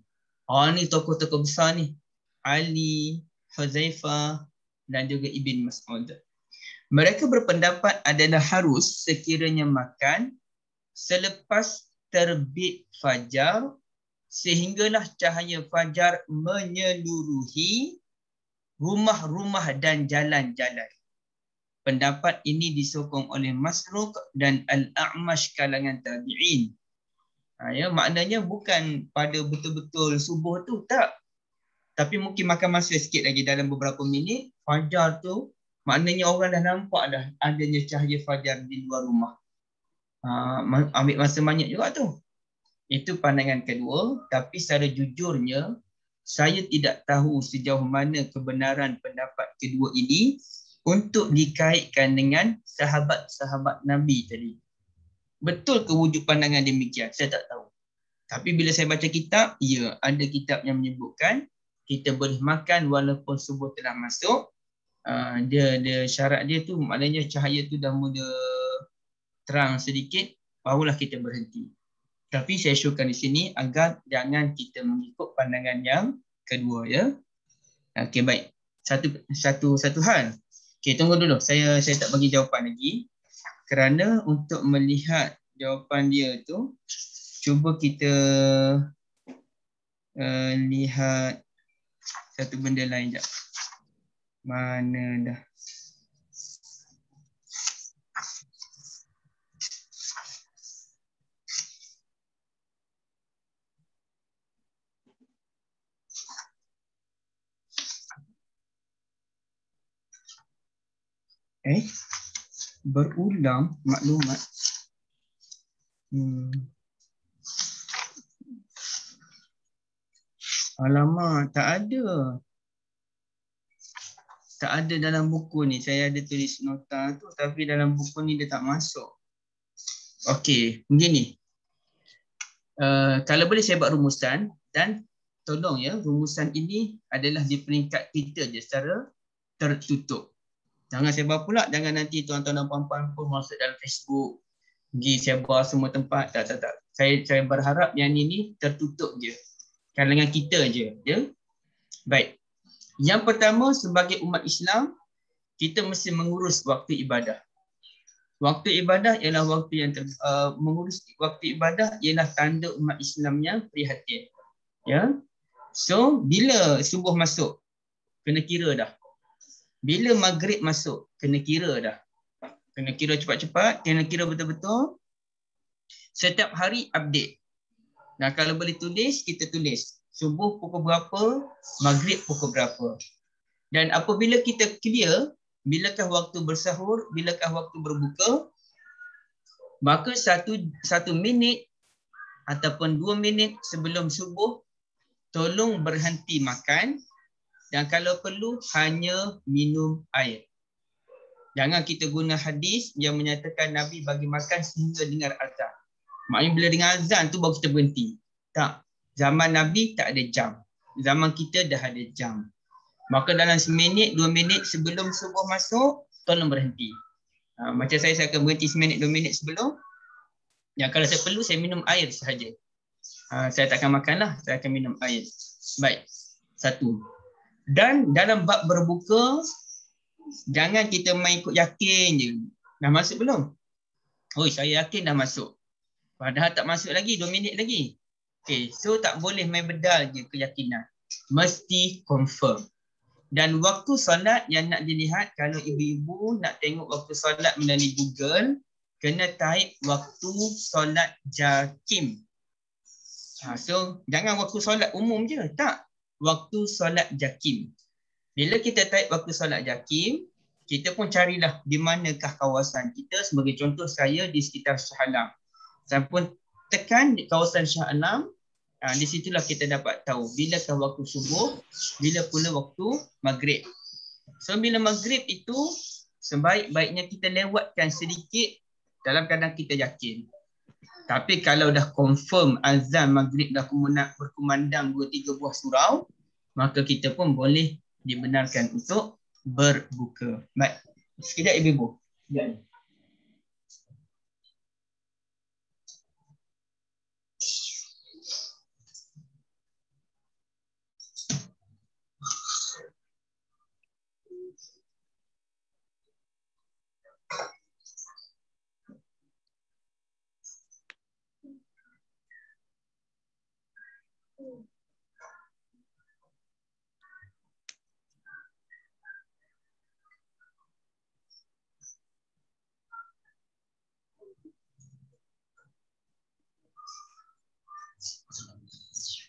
Speaker 2: Oh, ni tokoh-tokoh besar ni. Ali, Huzaifah dan juga Ibn Mas'ud. Mereka berpendapat adalah harus sekiranya makan selepas terbit fajar sehinggalah cahaya fajar menyeluruhi rumah-rumah dan jalan-jalan. Pendapat ini disokong oleh Masruq dan Al-A'mash kalangan tabi'in. Ha, ya, maknanya bukan pada betul-betul subuh tu, tak. Tapi mungkin makan masa sikit lagi dalam beberapa minit, fajar tu, maknanya orang dah nampak dah adanya cahaya fajar di luar rumah. Ha, ambil masa banyak juga tu. Itu pandangan kedua, tapi secara jujurnya, saya tidak tahu sejauh mana kebenaran pendapat kedua ini untuk dikaitkan dengan sahabat-sahabat Nabi tadi. Betul ke wujud pandangan demikian? Saya tak tahu. Tapi bila saya baca kitab, ya, ada kitab yang menyebutkan kita boleh makan walaupun subuh telah masuk. Uh, dia dia syarat dia tu maknanya cahaya tu dah mula terang sedikit, barulah kita berhenti. Tapi saya syorkan di sini agar jangan kita mengikut pandangan yang kedua, ya. Okey, baik. Satu satu satu hal. Okey, tunggu dulu. Saya saya tak bagi jawapan lagi. Kerana untuk melihat jawapan dia tu, cuba kita uh, lihat satu benda lain jap. Mana dah? Eh, berulang maklumat. Hmm. Alamak, tak ada. Tak ada dalam buku ni. Saya ada tulis nota tu, tapi dalam buku ni dia tak masuk. Okey, begini. Uh, kalau boleh saya buat rumusan, dan tolong ya, rumusan ini adalah di peringkat kita je secara tertutup. Jangan sebar pula, jangan nanti tuan-tuan dan puan-puan pun masuk dalam Facebook, pergi sebar semua tempat. Tak, tak, tak. Saya, saya berharap yang ini tertutup je. Kalangan kita je. Ya? Baik. Yang pertama, sebagai umat Islam, kita mesti mengurus waktu ibadah. Waktu ibadah ialah waktu yang ter, uh, mengurus waktu ibadah ialah tanda umat Islam yang prihatin. Ya. So, bila subuh masuk, kena kira dah. Bila maghrib masuk, kena kira dah. Kena kira cepat-cepat, kena kira betul-betul. Setiap hari update. Nah, kalau boleh tulis, kita tulis. Subuh pukul berapa, maghrib pukul berapa. Dan apabila kita clear, bilakah waktu bersahur, bilakah waktu berbuka, maka satu satu minit ataupun dua minit sebelum subuh, tolong berhenti makan. Dan kalau perlu, hanya minum air. Jangan kita guna hadis yang menyatakan Nabi bagi makan sehingga dengar azan. Maknanya bila dengar azan tu baru kita berhenti. Tak. Zaman Nabi tak ada jam. Zaman kita dah ada jam. Maka dalam seminit, dua minit sebelum subuh masuk, tolong berhenti. Ha, macam saya, saya akan berhenti seminit, dua minit sebelum. Ya, kalau saya perlu, saya minum air sahaja. Ha, saya takkan makanlah, saya akan minum air. Baik. Satu. Dan dalam bab berbuka, jangan kita main ikut yakin je. Dah masuk belum? Oh, saya yakin dah masuk. Padahal tak masuk lagi, dua minit lagi. Okay, so tak boleh main bedal je keyakinan. Mesti confirm. Dan waktu solat yang nak dilihat, kalau ibu-ibu nak tengok waktu solat melalui Google, kena type waktu solat JAKIM. Ha, so, jangan waktu solat umum je. Tak. Waktu solat JAKIM. Bila kita type waktu solat JAKIM, kita pun carilah di manakah kawasan kita. Sebagai contoh, saya di sekitar Shah Alam. Saya pun tekan di kawasan Shah Alam. Ha, di situlah kita dapat tahu bilakah waktu subuh, bila pula waktu maghrib. So, bila maghrib itu, sebaik-baiknya kita lewatkan sedikit dalam keadaan kita yakin. Tapi kalau dah confirm azan maghrib dah berkumandang dua tiga buah surau, maka kita pun boleh dibenarkan untuk berbuka. Baik. Sekejap ibu-ibu. Ya.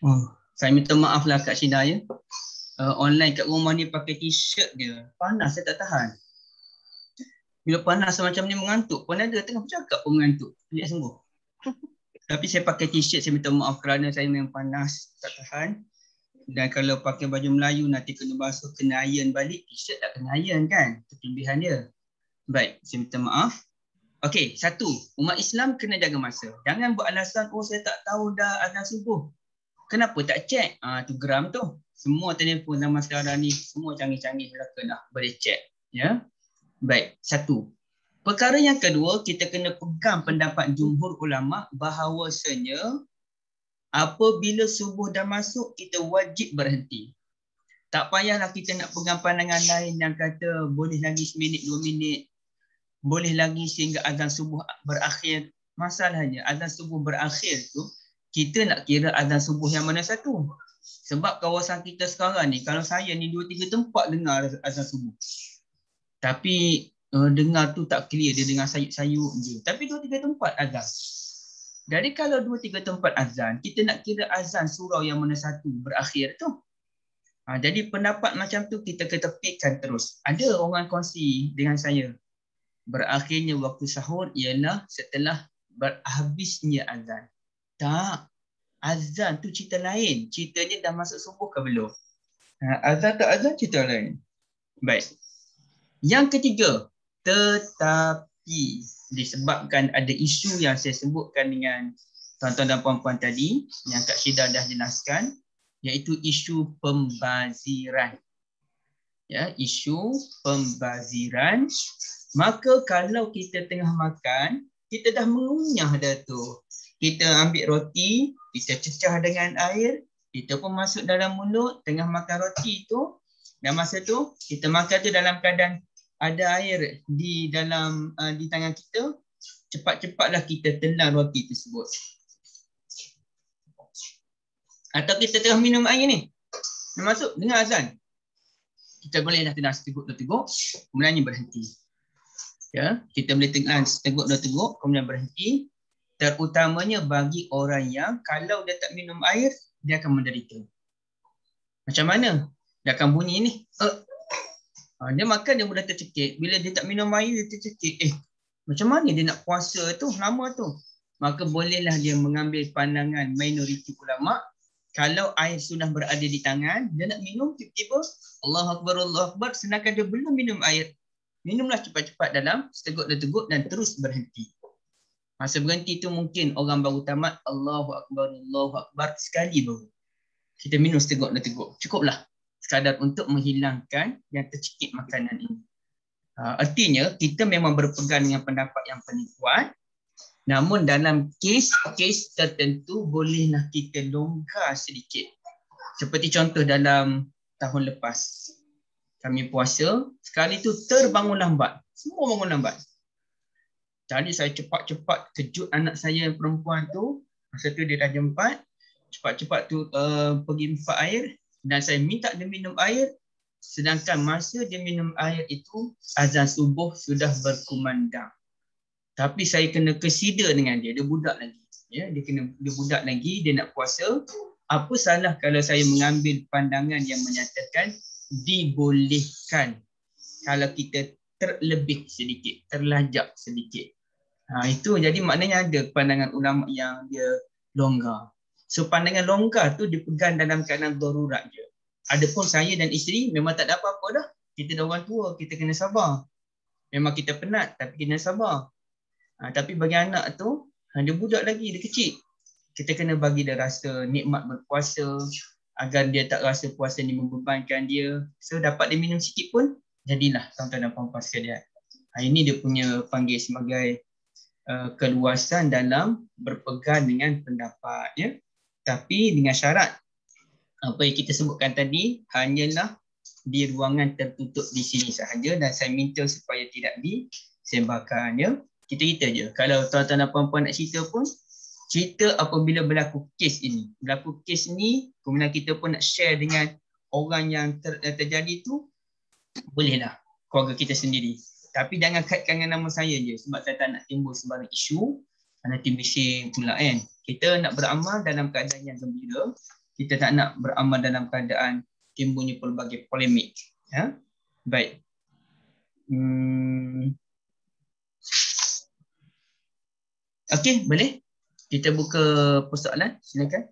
Speaker 2: Oh, saya minta maaf lah Kak Syida ya. Uh, online kat rumah ni pakai t-shirt dia. Panas saya tak tahan. Bila panas macam ni mengantuk pun ada, tengah bercakap pun mengantuk. Pelik sungguh. Tapi saya pakai t-shirt, saya minta maaf kerana saya memang panas, tak tahan. Dan kalau pakai baju Melayu nanti kena basuh, kena iron balik. T-shirt tak kena iron kan? Itu kelebihan dia. Baik, saya minta maaf. Okey, satu, umat Islam kena jaga masa. Jangan buat alasan, oh saya tak tahu dah azan subuh. Kenapa tak cek? Ah, tu geram tu. Semua telefon zaman sekarang ni, semua canggih-canggih dah kena boleh cek. Ya. Baik, satu. Perkara yang kedua, kita kena pegang pendapat jumhur ulama bahawasanya apabila subuh dah masuk, kita wajib berhenti. Tak payahlah kita nak pegang pandangan lain yang kata boleh lagi seminit, dua minit. Boleh lagi sehingga azan subuh berakhir. Masalahnya azan subuh berakhir tu, kita nak kira azan subuh yang mana satu? Sebab kawasan kita sekarang ni, kalau saya ni dua tiga tempat dengar azan subuh. Tapi uh, dengar tu tak clear, dia dengar sayup-sayup je. Tapi dua tiga tempat azan. Jadi kalau dua tiga tempat azan, kita nak kira azan surau yang mana satu berakhir tu. Ha, jadi pendapat macam tu kita ketepikan terus. Ada orang kongsi dengan saya, berakhirnya waktu sahur ialah setelah berhabisnya azan. Tak. Azan tu cerita lain. Ceritanya dah masuk subuh ke belum? Ha, azan tak azan cerita lain. Baik. Yang ketiga, tetapi disebabkan ada isu yang saya sebutkan dengan tuan-tuan dan puan-puan tadi, yang Kak Syida dah jelaskan, iaitu isu pembaziran. Ya, isu pembaziran. Maka kalau kita tengah makan, kita dah mengunyah dah tu. Kita ambil roti, kita cecah dengan air, kita pun masuk dalam mulut, tengah makan roti tu, dan masa tu kita makan tu dalam keadaan ada air di dalam uh, di tangan kita, cepat-cepatlah kita telan roti tersebut. Atau kita tengah minum air ni, dah masuk dengar azan, kita boleh dah telan seteguk dua teguk, kemudiannya berhenti. Ya, kita boleh telan seteguk dua teguk, kemudian berhenti. Terutamanya bagi orang yang kalau dia tak minum air, dia akan menderita. Macam mana? Dia akan bunyi ni. Uh. Ha, dia makan, dia mudah tercekik. Bila dia tak minum air, dia tercekik. Eh, macam mana dia nak puasa tu, lama tu? Maka bolehlah dia mengambil pandangan minoriti ulama. Kalau air sudah berada di tangan, dia nak minum, tiba-tiba Allahu Akbar, Allahu Akbar, sedangkan dia belum minum air. Minumlah cepat-cepat dalam seteguk dua teguk dan terus berhenti. Masa berhenti tu mungkin orang baru tamat Allahu Akbar, Allahu Akbar sekali baru. Kita minum seteguk dua teguk. Cukuplah. Sekadar untuk menghilangkan yang tercekik makanan ini. Ha, artinya kita memang berpegang dengan pendapat yang paling kuat. Namun dalam kes-kes tertentu bolehlah kita longgar sedikit. Seperti contoh dalam tahun lepas. Kami puasa, sekali tu terbangun lambat. Semua bangun lambat. Jadi saya cepat-cepat kejut anak saya yang perempuan tu. Masa tu dia dah jam empat. Cepat-cepat tu uh, pergi empat air. Dan saya minta dia minum air. Sedangkan masa dia minum air itu, azan subuh sudah berkumandang. Tapi saya kena kesida dengan dia. Dia budak lagi. Ya, dia kena dia budak lagi, dia nak puasa. Apa salah kalau saya mengambil pandangan yang menyatakan dibolehkan kalau kita terlebih sedikit, terlajak sedikit. Ha, itu jadi maknanya ada pandangan ulama yang dia longgar. So pandangan longgar tu dipegang dalam keadaan darurat je. Adapun saya dan isteri memang tak ada apa-apa dah. Kita dah orang tua, kita kena sabar. Memang kita penat tapi kena sabar. Ha, tapi bagi anak tu, dia budak lagi, dia kecil. Kita kena bagi dia rasa nikmat berpuasa agar dia tak rasa puasa ni membebankan dia. So dapat dia minum sikit pun, jadilah tuan-tuan dan puan-puan sekalian. Ha, ini dia punya panggil sebagai uh, keluasan dalam berpegang dengan pendapat. Ya. Tapi dengan syarat apa yang kita sebutkan tadi hanyalah di ruangan tertutup di sini sahaja dan saya minta supaya tidak disebarkan. Ya. Kita-kita je. Kalau tuan-tuan dan puan-puan nak cerita pun, cerita apabila berlaku kes ini. Berlaku kes ni, kemudian kita pun nak share dengan orang yang ter, terjadi tu, bolehlah. Keluarga kita sendiri. Tapi jangan kaitkan dengan nama saya je sebab saya tak nak timbul sebarang isu. Nanti bising pula kan. Kita nak beramal dalam keadaan yang gembira. kita tak nak beramal dalam keadaan timbulnya pelbagai polemik. Ya? Baik. Hmm. Okey, boleh? Kita buka persoalan, silakan.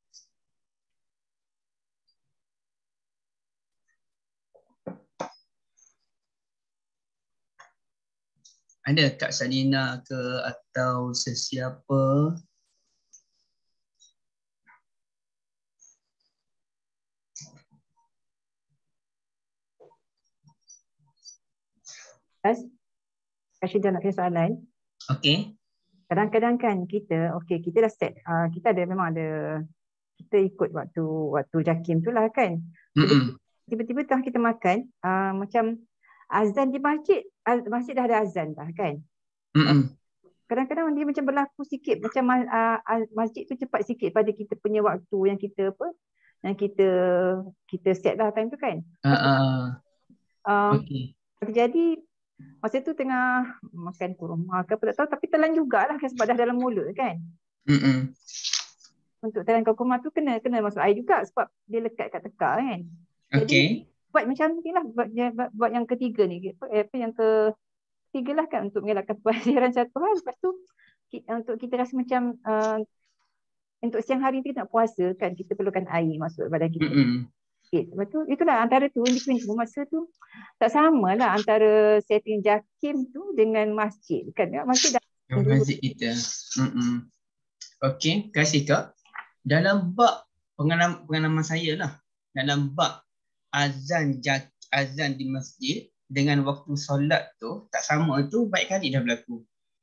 Speaker 2: Ada Kak Salina ke atau sesiapa?
Speaker 1: Mas, Kak Syida nak tanya soalan.
Speaker 2: Okey.
Speaker 1: Kadang-kadang kan kita, okey kita dah set, uh, kita ada memang ada, kita ikut waktu waktu JAKIM tu lah kan.
Speaker 2: Mm-mm.
Speaker 1: Tiba-tiba tengah kita makan, uh, macam azan di masjid, az, masjid dah ada azan dah kan.
Speaker 2: Mm-mm.
Speaker 1: Kadang-kadang dia macam berlaku sikit, macam uh, masjid tu cepat sikit pada kita punya waktu yang kita apa, yang kita kita set lah time tu kan.
Speaker 2: Uh, uh,
Speaker 1: uh,
Speaker 2: Okey.
Speaker 1: Terjadi masa tu tengah makan kurma ke apa tak tahu, tapi telan jugalah kan sebab dah dalam mulut kan.
Speaker 2: Mm-mm.
Speaker 1: Untuk telan kurma tu kena kena masuk air juga sebab dia lekat kat tekak kan. Jadi
Speaker 2: Okey.
Speaker 1: buat macam ni lah, buat, buat, buat yang ketiga ni, apa, apa yang ke ketiga lah kan, untuk mengelakkan pelajaran satu hal. Lepas tu untuk kita rasa macam uh, untuk siang hari kita nak puasa kan, kita perlukan air masuk badan kita.
Speaker 2: Mm-mm.
Speaker 1: Okay. Lepas tu itulah antara tu, in between tu masa tu tak sama lah antara setting JAKIM tu dengan masjid kan. Masjid dah
Speaker 2: Masjid kita. Mm-mm. Okey, terima kasih Kak. Dalam bab pengalaman, pengalaman saya lah, dalam bab azan jak, azan di masjid dengan waktu solat tu tak sama tu baik kali dah berlaku.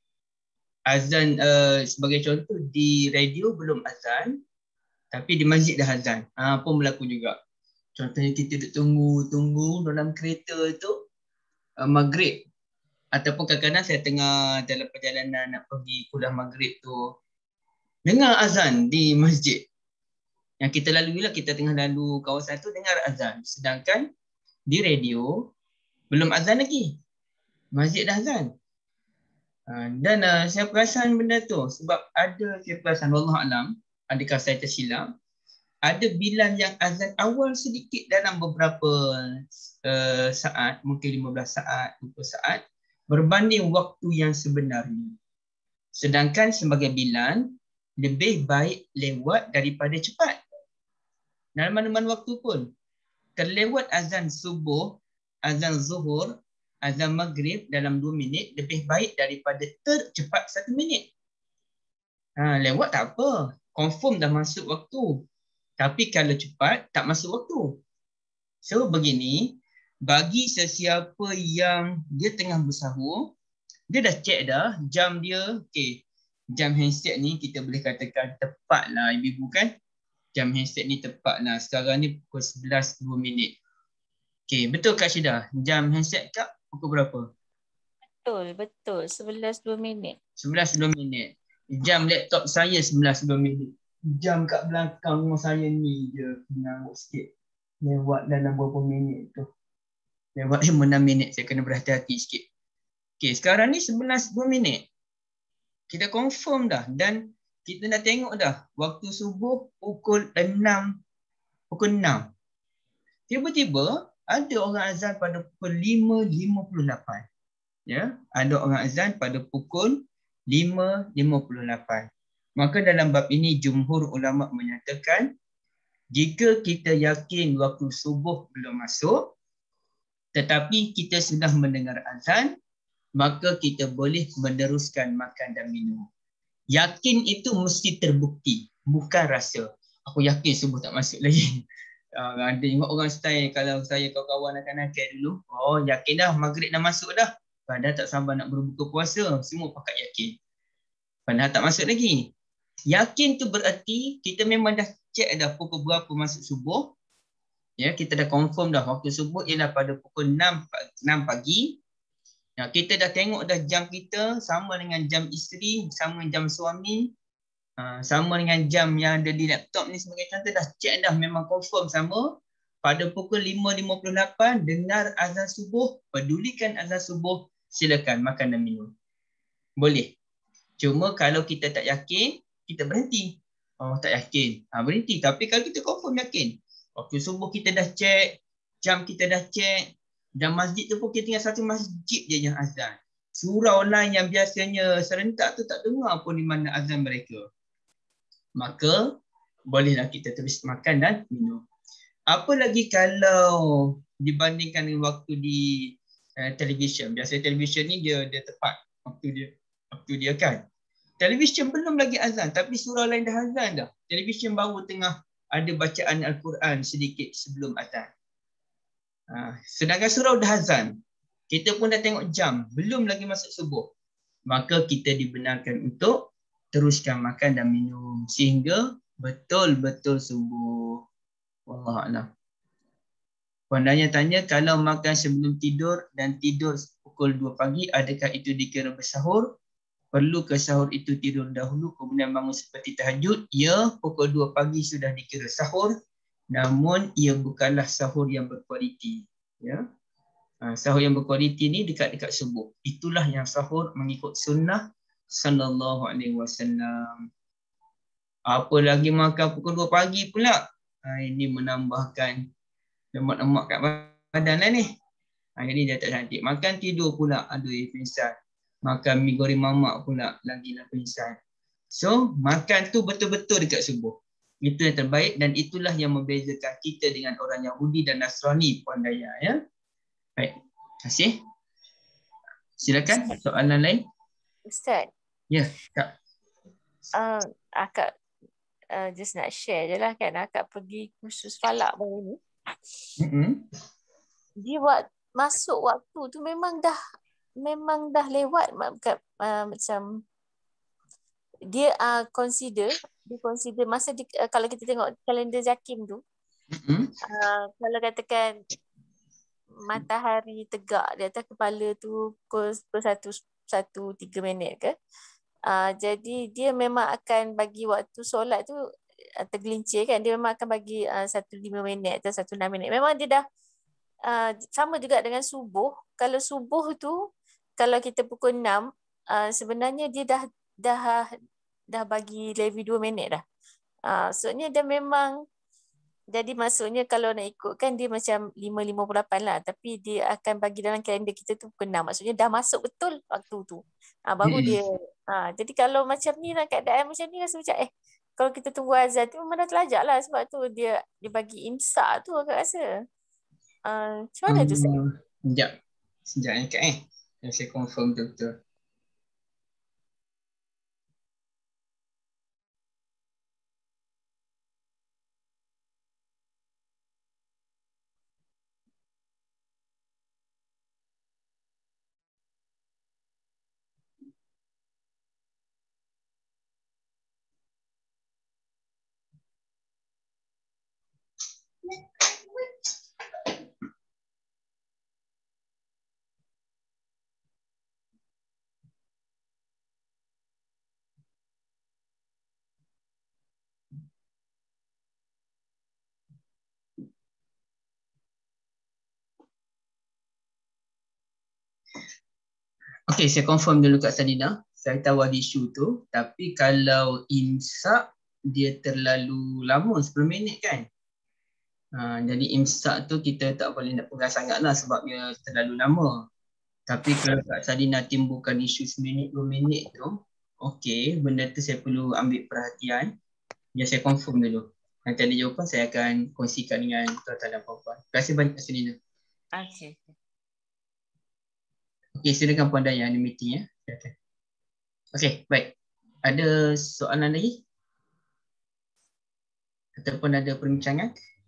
Speaker 2: Azan uh, sebagai contoh di radio belum azan, tapi di masjid dah azan. Ha, pun berlaku juga. Contohnya kita duduk tunggu-tunggu dalam kereta tu uh, maghrib. Ataupun kadang-kadang saya tengah dalam perjalanan nak pergi kuliah maghrib tu, dengar azan di masjid. Yang kita lalui lah, kita tengah lalu kawasan tu dengar azan. Sedangkan di radio belum azan lagi. Masjid dah azan. Uh, dan uh, saya perasan benda tu sebab ada saya perasan, wallahualam, adakah saya tersilap, ada bilan yang azan awal sedikit dalam beberapa uh, saat, mungkin lima belas saat, dua puluh saat, berbanding waktu yang sebenarnya. Sedangkan sebagai bilan, lebih baik lewat daripada cepat. Dalam mana-mana waktu pun. Terlewat azan subuh, azan zuhur, azan maghrib dalam dua minit, lebih baik daripada tercepat satu minit. Ha, lewat tak apa. Confirm dah masuk waktu. Tapi kalau cepat, tak masuk waktu. So begini, bagi sesiapa yang dia tengah bersahur, dia dah check dah jam dia, okay, jam handset ni kita boleh katakan tepat lah ibu-ibu kan. Jam handset ni tepat lah. Sekarang ni pukul sebelas dua minit. Okay, betul Kak Syida? Jam handset Kak pukul berapa?
Speaker 3: Betul, betul. sebelas dua minit.
Speaker 2: sebelas dua minit. Jam laptop saya sebelas dua minit. Jam kat belakang rumah saya ni je mengamuk sikit. Lewat dalam berapa minit tu. Lewat lima enam minit, saya kena berhati-hati sikit. Okay, sekarang ni sebelas dua minit. Kita confirm dah dan kita dah tengok dah waktu subuh pukul enam. Pukul enam. Tiba-tiba ada orang azan pada pukul lima lima puluh lapan. Ya, ada orang azan pada pukul lima lima puluh lapan. Maka dalam bab ini jumhur ulama menyatakan jika kita yakin waktu subuh belum masuk tetapi kita sudah mendengar azan, maka kita boleh meneruskan makan dan minum. Yakin itu mesti terbukti, bukan rasa. Aku yakin subuh tak masuk lagi. Uh, ada juga orang style, kalau saya kawan-kawan akan nakal dulu, oh yakin dah maghrib dah masuk dah. Padahal tak sabar nak berbuka puasa, semua pakat yakin. Padahal tak masuk lagi. Yakin tu berarti kita memang dah check dah pukul berapa masuk subuh. Ya, kita dah confirm dah waktu subuh ialah pada pukul enam pagi. Ya, kita dah tengok dah jam kita sama dengan jam isteri, sama dengan jam suami, uh, sama dengan jam yang ada di laptop ni sebagai contoh, dah check dah memang confirm sama. Pada pukul lima lima puluh lapan dengar azan subuh, pedulikan azan subuh, silakan makan dan minum. Boleh. Cuma kalau kita tak yakin, kita berhenti. Oh, tak yakin. Ha, berhenti. Tapi kalau kita confirm yakin, waktu subuh kita dah check, jam kita dah check, dan masjid tu pun kita tinggal satu masjid je yang azan. Surau lain yang biasanya serentak tu tak dengar pun di mana azan mereka. Maka bolehlah kita terus makan dan minum. Apa lagi kalau dibandingkan dengan waktu di uh, televisyen. Biasanya televisyen ni dia dia tepat waktu dia waktu dia kan. Televisyen belum lagi azan tapi surau lain dah azan dah. Televisyen baru tengah ada bacaan Al-Quran sedikit sebelum azan. Ha, sedangkan surau dah azan. Kita pun dah tengok jam, belum lagi masuk subuh. Maka kita dibenarkan untuk teruskan makan dan minum sehingga betul-betul subuh. Wallahualam. Puan Danya tanya, kalau makan sebelum tidur dan tidur pukul dua pagi, adakah itu dikira bersahur? Perlu ke sahur itu tidur dahulu kemudian bangun seperti tahajud? Ya, pukul dua pagi sudah dikira sahur. Namun ia bukanlah sahur yang berkualiti. Ya. Ha, sahur yang berkualiti ni dekat-dekat subuh. Itulah yang sahur mengikut sunnah sallallahu alaihi wasallam. Apa lagi makan pukul dua pagi pula? Ha, ini menambahkan lemak-lemak kat badan lah ni. Ha, jadi dia tak cantik. Makan tidur pula, aduh pingsan. Makan mi goreng mamak pula, lagilah pingsan. So, makan tu betul-betul dekat subuh. Itu yang terbaik dan itulah yang membezakan kita dengan orang Yahudi dan Nasrani, Puan Daya. Ya? Baik, terima kasih. Silakan, soalan lain.
Speaker 3: Ustaz.
Speaker 2: Ya, Kak.
Speaker 3: Uh, akak uh, just nak share je lah kan. Akak pergi kursus falak baru ni.
Speaker 2: Mm-hmm.
Speaker 3: Dia buat masuk waktu tu memang dah memang dah lewat uh, macam dia uh, consider dia consider masa di, uh, kalau kita tengok kalender Jakim tu
Speaker 2: mm-hmm.
Speaker 3: uh, kalau katakan matahari tegak di atas kepala tu pukul satu satu tiga minit ke, uh, jadi dia memang akan bagi waktu solat tu uh, tergelincir kan, dia memang akan bagi uh, satu lima minit atau satu enam minit. Memang dia dah uh, sama juga dengan subuh. Kalau subuh tu kalau kita pukul enam, uh, sebenarnya dia dah dah dah bagi lebih dua minit dah. Uh, maksudnya dia memang, jadi maksudnya kalau nak ikutkan dia macam lima lima puluh lapan lah. Tapi dia akan bagi dalam kalender kita tu pukul enam. Maksudnya dah masuk betul waktu tu. Uh, baru hmm. dia. Uh, jadi kalau macam ni lah, keadaan macam ni rasa macam eh. Kalau kita tunggu azan tu memang dah terlajak lah. Sebab tu dia dia bagi imsak tu agak rasa. Uh, macam mana um, tu saya?
Speaker 2: Sekejap. Sekejap ni Kak eh. Saya confirm betul-betul. Okey, saya confirm dulu Kak Sadina. Saya tahu ada isu tu. Tapi kalau imsak, dia terlalu lama, sepuluh minit kan? Ha, jadi imsak tu kita tak boleh nak pegang sangat lah sebab dia terlalu lama. Tapi kalau Kak Sadina timbulkan isu seminit, dua minit tu, okey, benda tu saya perlu ambil perhatian. Ya, saya confirm dulu. Nanti ada jawapan, saya akan kongsikan dengan tuan-tuan dan puan-puan. Terima kasih banyak Kak Sadina.
Speaker 3: Okey.
Speaker 2: Okey, silakan Puan Daya, ada meeting ya. Silakan. Okey, baik. Ada soalan lagi? Ataupun ada perbincangan?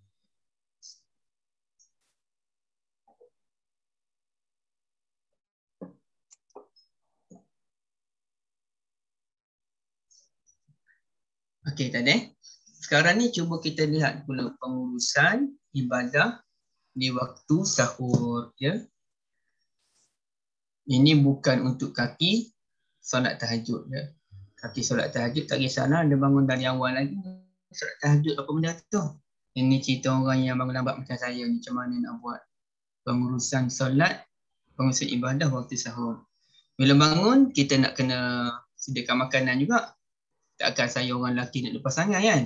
Speaker 2: Okey, tak ada. Sekarang ni cuba kita lihat pula pengurusan ibadah di waktu sahur. Ya. Ini bukan untuk kaki solat tahajud. Ya. Kaki solat tahajud tak kisahlah, dia bangun dari awal lagi. Solat tahajud apa benda tu? Ini cerita orang yang bangun lambat macam saya ni, macam mana nak buat pengurusan solat, pengurusan ibadah waktu sahur. Bila bangun, kita nak kena sediakan makanan juga. Takkan saya orang lelaki nak lepas sangat kan.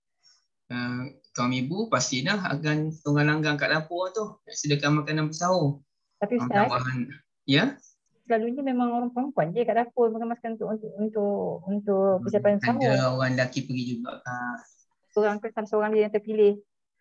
Speaker 2: Uh, kaum ibu pastilah akan tunggang langgang kat dapur tu nak sediakan makanan bersahur.
Speaker 1: Tapi
Speaker 2: Uh,
Speaker 1: Ustaz,
Speaker 2: tambahan, ya?
Speaker 1: selalunya memang orang perempuan je kat dapur mengemaskan untuk untuk untuk untuk persiapan sahur.
Speaker 2: Ada orang lelaki pergi juga Kak.
Speaker 1: Seorang ke seorang dia yang terpilih.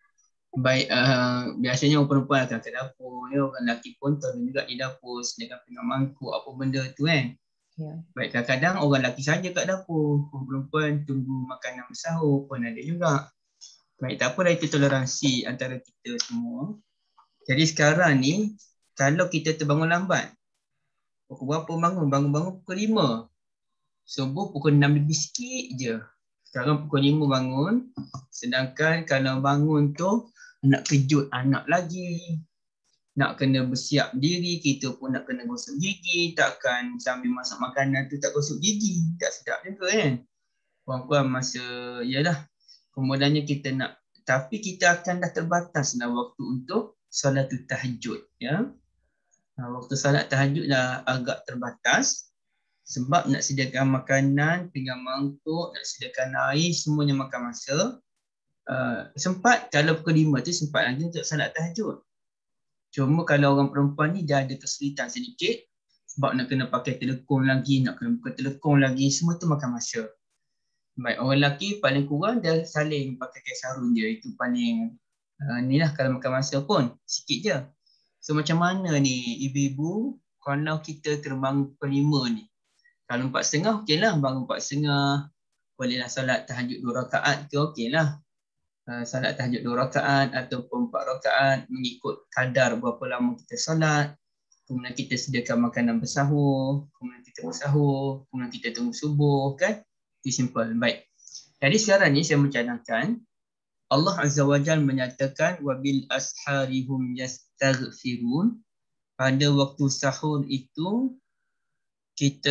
Speaker 2: Baik, uh, biasanya orang perempuan akan ke dapur, ya, orang lelaki pun turun juga di dapur sediakan pinggan mangkuk apa benda tu kan.
Speaker 1: Ya.
Speaker 2: Baik, kadang-kadang orang lelaki saja kat dapur, orang perempuan tunggu makanan bersahur pun ada juga. Baik, tak apa dah, itu toleransi antara kita semua. Jadi sekarang ni, kalau kita terbangun lambat, pukul berapa bangun? Bangun-bangun pukul lima. Subuh pukul enam lebih sikit je. Sekarang pukul lima bangun. Sedangkan kalau bangun tu, nak kejut anak lagi. Nak kena bersiap diri, kita pun nak kena gosok gigi. Takkan sambil masak makanan tu tak gosok gigi. Tak sedap juga kan. Puan-puan masa, yalah. Kemudiannya kita nak, tapi kita akan dah terbatas dah waktu untuk salatul tahajud. Ya. Waktu salat tahajud dah agak terbatas. Sebab nak sediakan makanan, pinggan mangkuk, nak sediakan air, semuanya makan masa. Uh, sempat kalau pukul lima tu sempat lagi untuk salat tahajud. Cuma kalau orang perempuan ni dia ada kesulitan sedikit sebab nak kena pakai telekong lagi, nak kena buka telekong lagi, semua tu makan masa. Baik, orang lelaki paling kurang dia saling pakai kain sarung je, itu paling uh, ni lah kalau makan masa pun sikit je. So macam mana ni ibu-ibu kalau kita terbangun pukul lima ni? Kalau empat setengah okey lah, bangun empat setengah, bolehlah salat tahajud dua rakaat ke okey lah. Uh, salat tahajud dua rakaat ataupun empat rakaat mengikut kadar berapa lama kita salat. Kemudian kita sediakan makanan bersahur, kemudian kita bersahur, kemudian kita tunggu subuh kan. Itu simple. Baik. Jadi sekarang ni saya mencanangkan Allah Azza wa Jalla menyatakan wabil asharihum yastaghfirun. Pada waktu sahur itu kita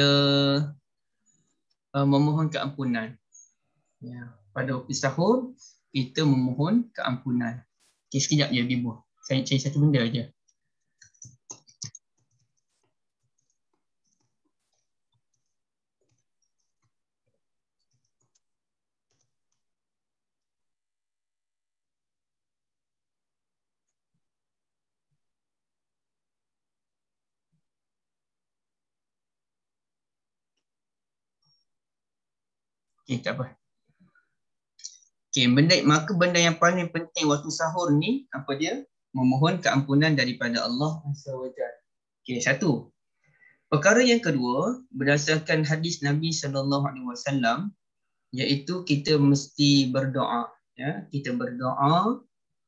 Speaker 2: uh, memohon keampunan. Ya, pada waktu sahur kita memohon keampunan. Okay, sekejap je Ibu. Saya cari satu benda aja. Okey, tak apa. Okey, benda maka benda yang paling penting waktu sahur ni apa dia? Memohon keampunan daripada Allah Azza wa Jalla. Okey, satu. Perkara yang kedua, berdasarkan hadis Nabi sallallahu alaihi wasallam, iaitu kita mesti berdoa, ya. Kita berdoa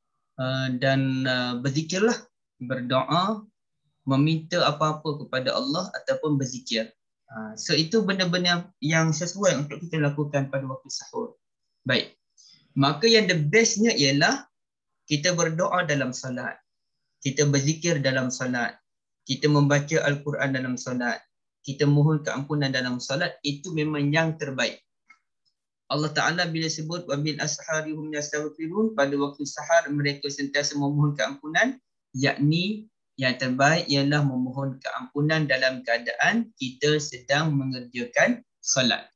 Speaker 2: uh, dan uh, berzikirlah, berdoa, meminta apa-apa kepada Allah ataupun berzikir. Uh, so itu benda-benda yang sesuai untuk kita lakukan pada waktu sahur. Baik. Maka yang the bestnya ialah kita berdoa dalam salat. Kita berzikir dalam salat. Kita membaca Al-Quran dalam salat. Kita mohon keampunan dalam salat. Itu memang yang terbaik. Allah Ta'ala bila sebut wabil asharihum yastaghfirun, pada waktu sahar mereka sentiasa memohon keampunan, yakni yang terbaik ialah memohon keampunan dalam keadaan kita sedang mengerjakan salat.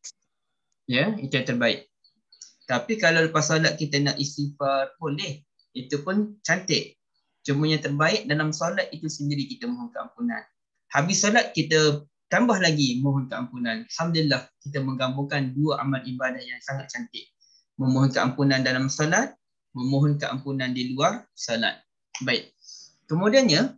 Speaker 2: Ya, itu yang terbaik. Tapi kalau lepas salat kita nak istighfar, boleh. Itu pun cantik. Cuma yang terbaik dalam salat itu sendiri kita mohon keampunan. Habis salat kita tambah lagi mohon keampunan. Alhamdulillah kita menggabungkan dua amal ibadah yang sangat cantik. Memohon keampunan dalam salat, memohon keampunan di luar salat. Baik. Kemudiannya,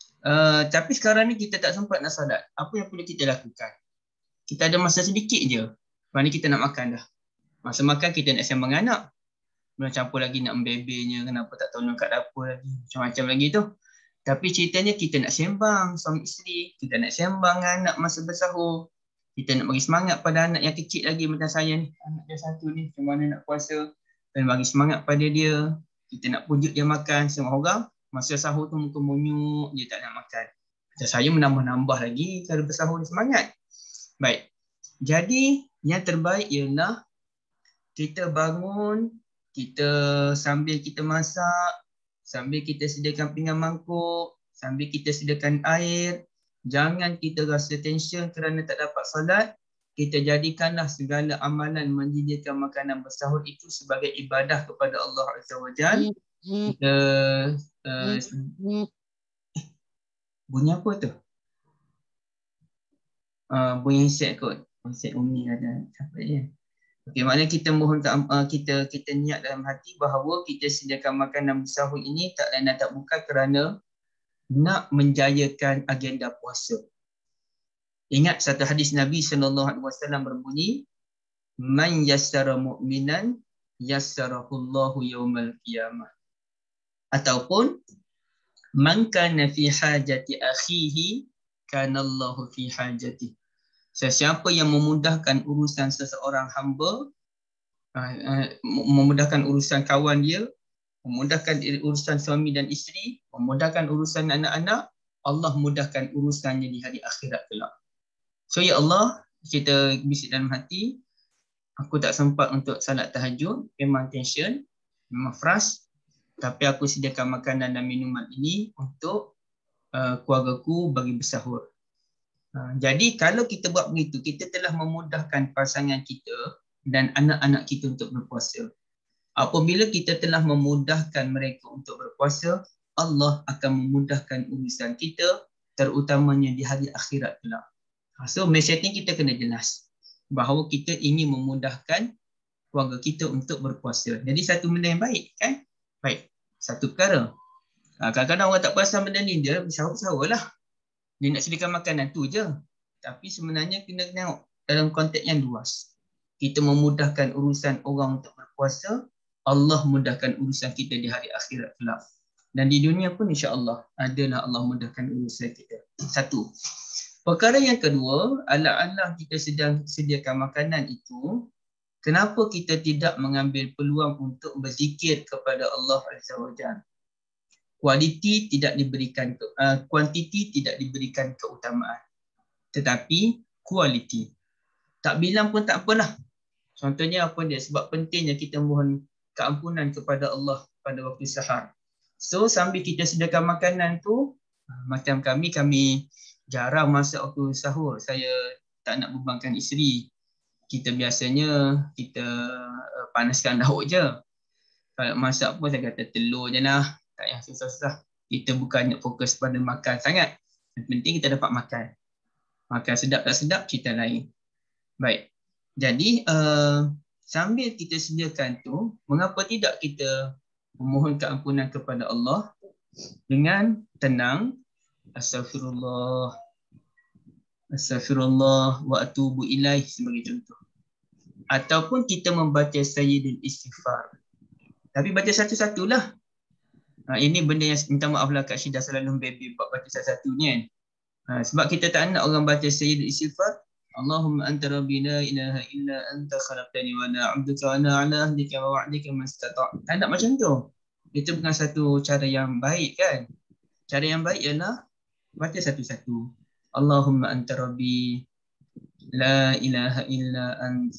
Speaker 2: uh, tapi sekarang ni kita tak sempat nak salat. Apa yang perlu kita lakukan? Kita ada masa sedikit je. Mana kita nak makan dah. Masa makan kita nak sembang anak. Belum campur lagi nak membebelnya, kenapa tak tolong kat dapur lagi. Macam-macam lagi tu. Tapi ceritanya kita nak sembang suami isteri. Kita nak sembang anak masa bersahur. Kita nak bagi semangat pada anak yang kecil lagi macam saya ni. Anak dia satu ni, macam mana nak puasa. Dan bagi semangat pada dia. Kita nak pujuk dia makan. Semua orang masa sahur tu muka munyuk, dia tak nak makan. Macam saya menambah-nambah lagi kalau bersahur ni semangat. Baik. Jadi yang terbaik ialah kita bangun, kita sambil kita masak, sambil kita sediakan pinggan mangkuk, sambil kita sediakan air. Jangan kita rasa tension kerana tak dapat salat. kita jadikanlah segala amalan menyediakan makanan bersahur itu sebagai ibadah kepada Allah Azza wa Jalla. Kita uh, bunyi apa tu? Uh, bunyi handset kot. Handset Umi ada apa dia? Okey, maknanya kita mohon uh, kita kita niat dalam hati bahawa kita sediakan makanan bersahur ini tak lain dan tak bukan kerana nak menjayakan agenda puasa. Ingat satu hadis Nabi sallallahu alaihi wasallam berbunyi, man yassara mu'minan yassarahullahu yaumal qiyamah. Ataupun man kana fi hajati akhihi kana Allahu fi hajati. Sesiapa yang memudahkan urusan seseorang hamba, memudahkan urusan kawan dia, memudahkan urusan suami dan isteri, memudahkan urusan anak-anak, Allah mudahkan urusannya di hari akhirat kelak. So ya Allah, kita bisik dalam hati, aku tak sempat untuk salat tahajud, memang tension, memang frust, tapi aku sediakan makanan dan minuman ini untuk uh, keluargaku bagi bersahur. Uh, jadi kalau kita buat begitu, kita telah memudahkan pasangan kita dan anak-anak kita untuk berpuasa. Apabila kita telah memudahkan mereka untuk berpuasa, Allah akan memudahkan urusan kita, terutamanya di hari akhirat kelak. So, message ni kita kena jelas bahawa kita ingin memudahkan keluarga kita untuk berpuasa. Jadi satu benda yang baik, kan? Baik, satu perkara. Kadang-kadang orang tak perasan benda ni, dia bersahur-sahur lah. Dia nak sediakan makanan tu je. Tapi sebenarnya kena tengok dalam konteks yang luas. Kita memudahkan urusan orang untuk berpuasa, Allah mudahkan urusan kita di hari akhirat kelak. Dan di dunia pun insya-Allah adalah Allah mudahkan urusan kita. Satu. Perkara yang kedua, ala-ala kita sedang sediakan makanan itu, kenapa kita tidak mengambil peluang untuk berzikir kepada Allah Azza wa Jalla? Kualiti tidak diberikan, uh, kuantiti tidak diberikan keutamaan, tetapi kualiti. Tak bilang pun tak apalah. Contohnya apa dia? Sebab pentingnya kita mohon keampunan kepada Allah pada waktu sahar. So sambil kita sediakan makanan tu, macam kami, kami jarang masak waktu sahur. Saya tak nak bebankan isteri. Kita biasanya kita uh, panaskan lauk je. Kalau masak pun saya kata telur je lah. Tak payah susah-susah. Kita bukannya fokus pada makan sangat. Yang penting kita dapat makan. Makan sedap tak sedap, cerita lain. Baik. Jadi uh, sambil kita sediakan tu, mengapa tidak kita memohon keampunan kepada Allah dengan tenang. Astaghfirullah. Astaghfirullah wa atubu ilaih sebagai contoh. Ataupun kita membaca sayyidul istighfar. Tapi baca satu-satulah. Ha, ini benda yang minta maaf lah Kak Syidah selalu baby buat baca satu-satu ni kan. Ha, sebab kita tak nak orang baca sayyidul istighfar. Allahumma anta rabbi la ilaha illa anta khalaqtani wa ana 'abduka wa ana 'ala ahdika wa wa'dika mastata'. Tak nak macam tu. Itu bukan satu cara yang baik kan. Cara yang baik ialah baca satu-satu. Allahumma anta rabbi la ilaha illa ant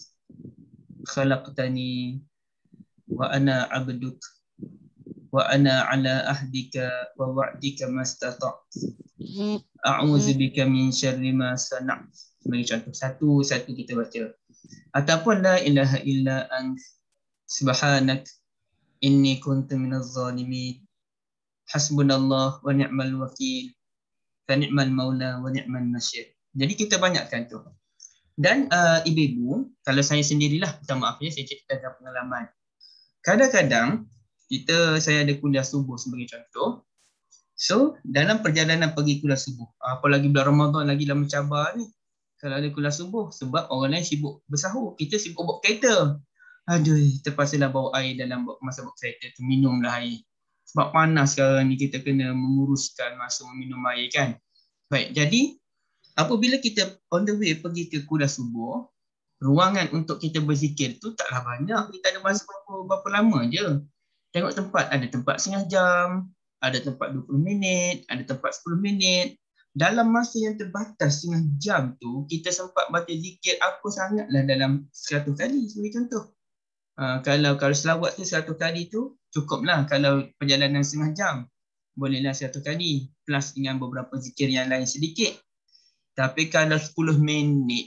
Speaker 2: khalaqtani wa ana 'abduk wa ana 'ala ahdika wa wa'dika mastata'. A'udzubika min syarri ma sana'. Sebagai contoh, satu-satu kita baca. Ataupun la ilaha illa ant subhanak inni kuntu minaz zalimin. Hasbunallah wa ni'mal wakil. Fa ni'mal maula wa ni'mal nasyir. Jadi kita banyakkan tu. Dan uh, ibu-ibu, kalau saya sendirilah, minta maaf ya, saya cerita tentang pengalaman. Kadang-kadang kita saya ada kuliah subuh sebagai contoh. So, dalam perjalanan pergi kuliah subuh, apalagi bulan Ramadan lagi dalam mencabar ni. Kalau ada kuliah subuh, sebab orang lain sibuk bersahur, kita sibuk bawa kereta. Aduh, terpaksalah bawa air dalam masa bawa kereta tu, minumlah air. Sebab panas sekarang ni, kita kena menguruskan masa minum air kan. Baik, jadi apabila kita on the way pergi ke kuliah subuh, ruangan untuk kita berzikir tu taklah banyak. Kita ada masa berapa, berapa lama je. Tengok tempat, ada tempat setengah jam, ada tempat dua puluh minit, ada tempat sepuluh minit. Dalam masa yang terbatas setengah jam tu, kita sempat baca zikir apa sangatlah dalam seratus kali sebagai contoh. Uh, kalau kalau selawat tu seratus kali tu cukuplah. Kalau perjalanan setengah jam, bolehlah seratus kali plus dengan beberapa zikir yang lain sedikit. Tapi kalau sepuluh minit,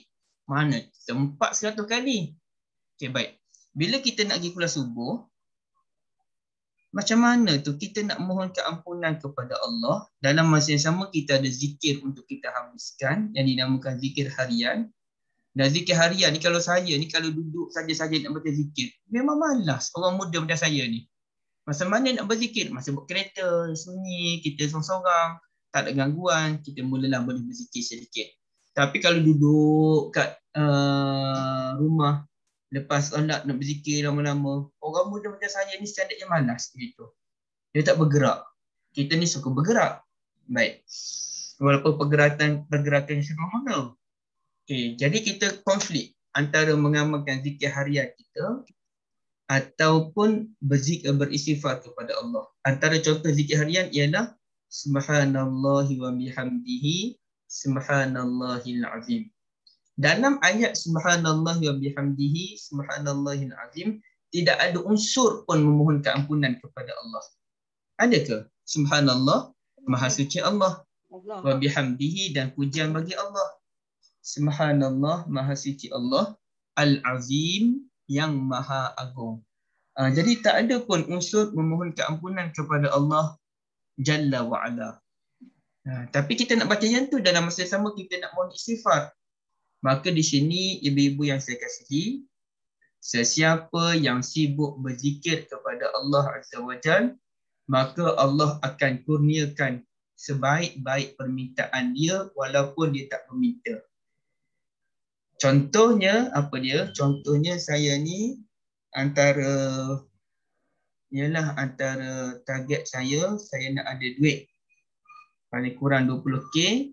Speaker 2: Mana? Sempat seratus kali. Okey, baik. Bila kita nak pergi kuliah subuh, macam mana tu kita nak mohon keampunan kepada Allah, dalam masa yang sama kita ada zikir untuk kita habiskan yang dinamakan zikir harian. Dan zikir harian ni kalau saya ni kalau duduk saja-saja nak baca zikir, memang malas orang muda macam saya ni. Masa mana nak berzikir? Masa buat kereta, sunyi, kita seorang-seorang, tak ada gangguan, kita mulalah boleh berzikir sedikit. Tapi kalau duduk kat uh, rumah, lepas solat nak berzikir lama-lama, orang muda macam saya ni standardnya malas begitu. Dia tak bergerak. Kita ni suka bergerak. Baik. Walaupun pergerakan pergerakan sederhana. Okey, jadi kita konflik antara mengamalkan zikir harian kita ataupun berzikir beristighfar kepada Allah. Antara contoh zikir harian ialah subhanallahi wa bihamdihi subhanallahil azim. Dalam ayat subhanallahi wa bihamdihi subhanallahil azim tidak ada unsur pun memohon keampunan kepada Allah. Ada ke? Subhanallah, maha suci Allah. Wa bihamdihi, dan pujian bagi Allah. Subhanallah, maha suci Allah. Al-azim, yang maha agung. Uh, jadi tak ada pun unsur memohon keampunan kepada Allah Jalla wa'ala. Uh, tapi kita nak baca yang tu, dalam masa sama kita nak mohon istighfar. Maka di sini ibu-ibu yang saya kasihi, sesiapa yang sibuk berzikir kepada Allah Azza wa Jalla, maka Allah akan kurniakan sebaik-baik permintaan dia walaupun dia tak meminta. Contohnya apa dia? Contohnya saya ni antara ialah antara target saya, saya nak ada duit paling kurang dua puluh K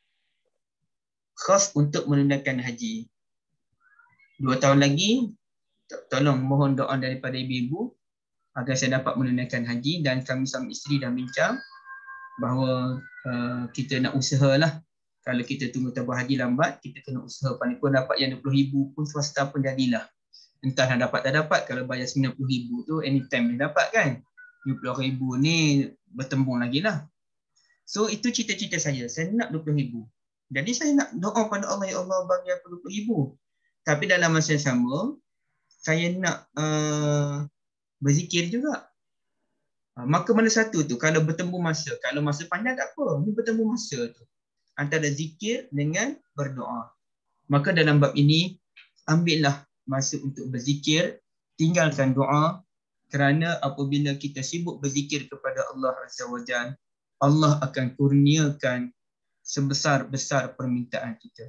Speaker 2: khas untuk menunaikan haji. Dua tahun lagi, tolong mohon doa daripada ibu-ibu agar saya dapat menunaikan haji, dan kami sama isteri dah bincang bahawa uh, kita nak usahalah. Kalau kita tunggu tabung haji lambat, kita kena usaha paling kurang dapat yang dua puluh ribu pun swasta pun jadilah. Entah nak dapat tak dapat, kalau bayar sembilan puluh ribu tu anytime dia dapat kan. dua puluh ribu ni bertembung lagi lah. So itu cita-cita saya, saya nak dua puluh ribu. Jadi saya nak doa pada Allah, ya Allah bagi aku dua puluh ribu. Tapi dalam masa yang sama, saya nak uh, berzikir juga. Uh, maka mana satu tu, kalau bertembung masa, kalau masa panjang tak apa, ni bertembung masa tu. Antara zikir dengan berdoa. Maka dalam bab ini, ambillah masa untuk berzikir, tinggalkan doa, kerana apabila kita sibuk berzikir kepada Allah Azza wa Jalla, Allah akan kurniakan sebesar-besar permintaan kita.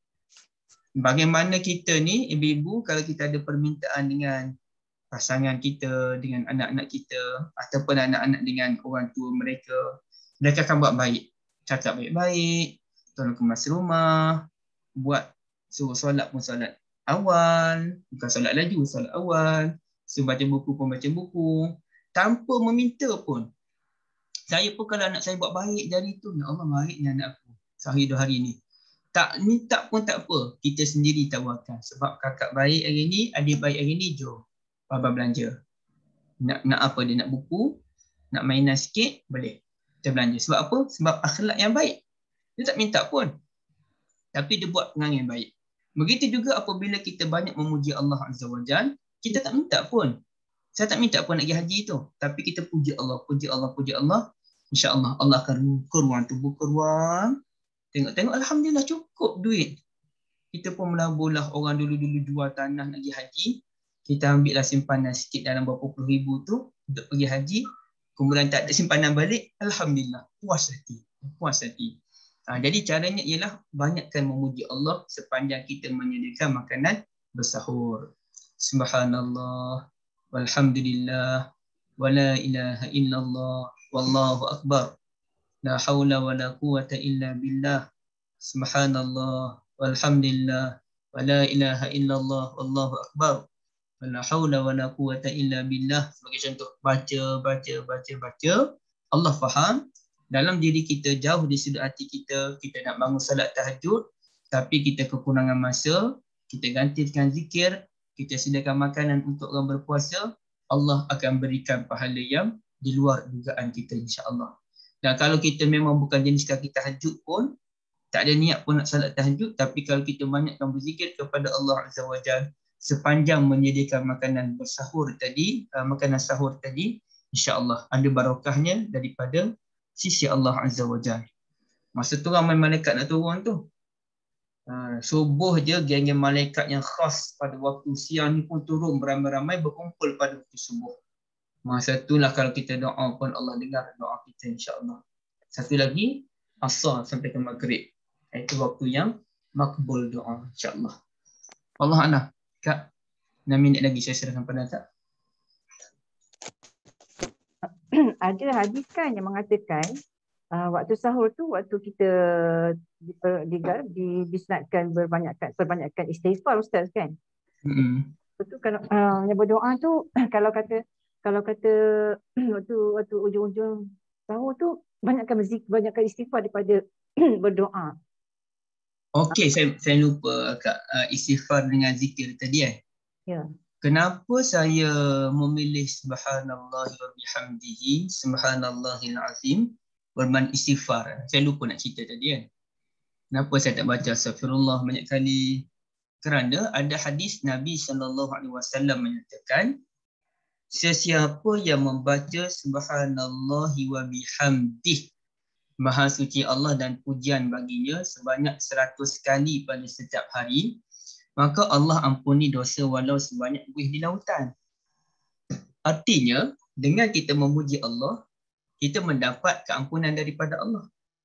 Speaker 2: Bagaimana kita ni, ibu-ibu, kalau kita ada permintaan dengan pasangan kita, dengan anak-anak kita, ataupun anak-anak dengan orang tua mereka, mereka akan buat baik. Cakap baik-baik, tolong kemas rumah, buat suruh solat pun solat awal, bukan solat laju, solat awal, suruh baca buku pun baca buku, tanpa meminta pun. Saya pun kalau anak saya buat baik dari itu, ya Allah baiknya anak aku sehari dua hari ni. Tak minta pun tak apa, kita sendiri tawarkan. Sebab kakak baik hari ni, adik baik hari ni, jom Baba belanja. Nak nak apa dia, nak buku, nak mainan sikit, boleh. Kita belanja. Sebab apa? Sebab akhlak yang baik. Dia tak minta pun. Tapi dia buat pengangan yang baik. Begitu juga apabila kita banyak memuji Allah Azza wa Jalla, kita tak minta pun. Saya tak minta pun nak pergi haji tu. Tapi kita puji Allah, puji Allah, puji Allah. InsyaAllah Allah akan ukur wang tu, ukur wang. Tengok-tengok Alhamdulillah cukup duit. Kita pun melabuhlah orang dulu-dulu jual tanah nak pergi haji. Kita ambil lah simpanan sikit dalam berapa puluh ribu tu untuk pergi haji. Kemudian tak ada simpanan balik. Alhamdulillah. Puas hati. Puas hati. Ha, jadi caranya ialah banyakkan memuji Allah sepanjang kita menyediakan makanan bersahur. Subhanallah. Walhamdulillah. Wala ilaha illallah. Wallahu akbar. La hawla wa la quwata illa billah. Subhanallah. Walhamdulillah. Wa la ilaha illallah. Wallahu akbar. Wa la hawla wa la quwata illa billah. Sebagai contoh, baca, baca, baca, baca. Allah faham. Dalam diri kita, jauh di sudut hati kita, kita nak bangun salat tahajud, tapi kita kekurangan masa, kita gantikan zikir, kita sediakan makanan untuk orang berpuasa, Allah akan berikan pahala yang di luar dugaan kita insya-Allah. Dan kalau kita memang bukan jenis kaki tahajud pun, tak ada niat pun nak salat tahajud, tapi kalau kita banyakkan berzikir kepada Allah Azza wa Jalla sepanjang menyediakan makanan bersahur tadi, uh, makanan sahur tadi, insya-Allah ada barakahnya daripada sisi Allah Azza wa Jalla. Masa tu ramai malaikat nak turun tu. Uh, subuh je geng-geng malaikat yang khas pada waktu siang ni pun turun beramai-ramai berkumpul pada waktu subuh. Masa itulah kalau kita doa pun Allah dengar doa kita, insya-Allah. Satu lagi asar sampai ke maghrib. Itu waktu yang makbul doa, insya-Allah. Allah Alam. Kak, enam minit lagi saya serahkan pada tak?
Speaker 1: Ada hadis kan yang mengatakan uh, waktu sahur tu waktu kita disunatkan berbanyakkan perbanyakkan istighfar, Ustaz, kan?
Speaker 2: Hmm.
Speaker 1: Betul, kalau uh, yang berdoa tu kalau kata kalau kata waktu waktu ujung-ujung sahur tu banyakkan berzikir, banyakkan istighfar daripada berdoa.
Speaker 2: Okey, saya saya lupa Kak, uh, istighfar dengan zikir tadi eh.
Speaker 1: Ya.
Speaker 2: Kenapa saya memilih subhanallah wa bihamdihi subhanallahil azim berman istighfar? Saya lupa nak cerita tadi kan. Kenapa saya tak baca astagfirullah banyak kali? Kerana ada hadis Nabi sallallahu alaihi wasallam menyatakan, sesiapa yang membaca subhanallahi wa bihamdihi, Maha suci Allah dan pujian baginya sebanyak seratus kali pada setiap hari, maka Allah ampuni dosa walau sebanyak buih di lautan. Artinya, dengan kita memuji Allah, kita mendapat keampunan daripada Allah.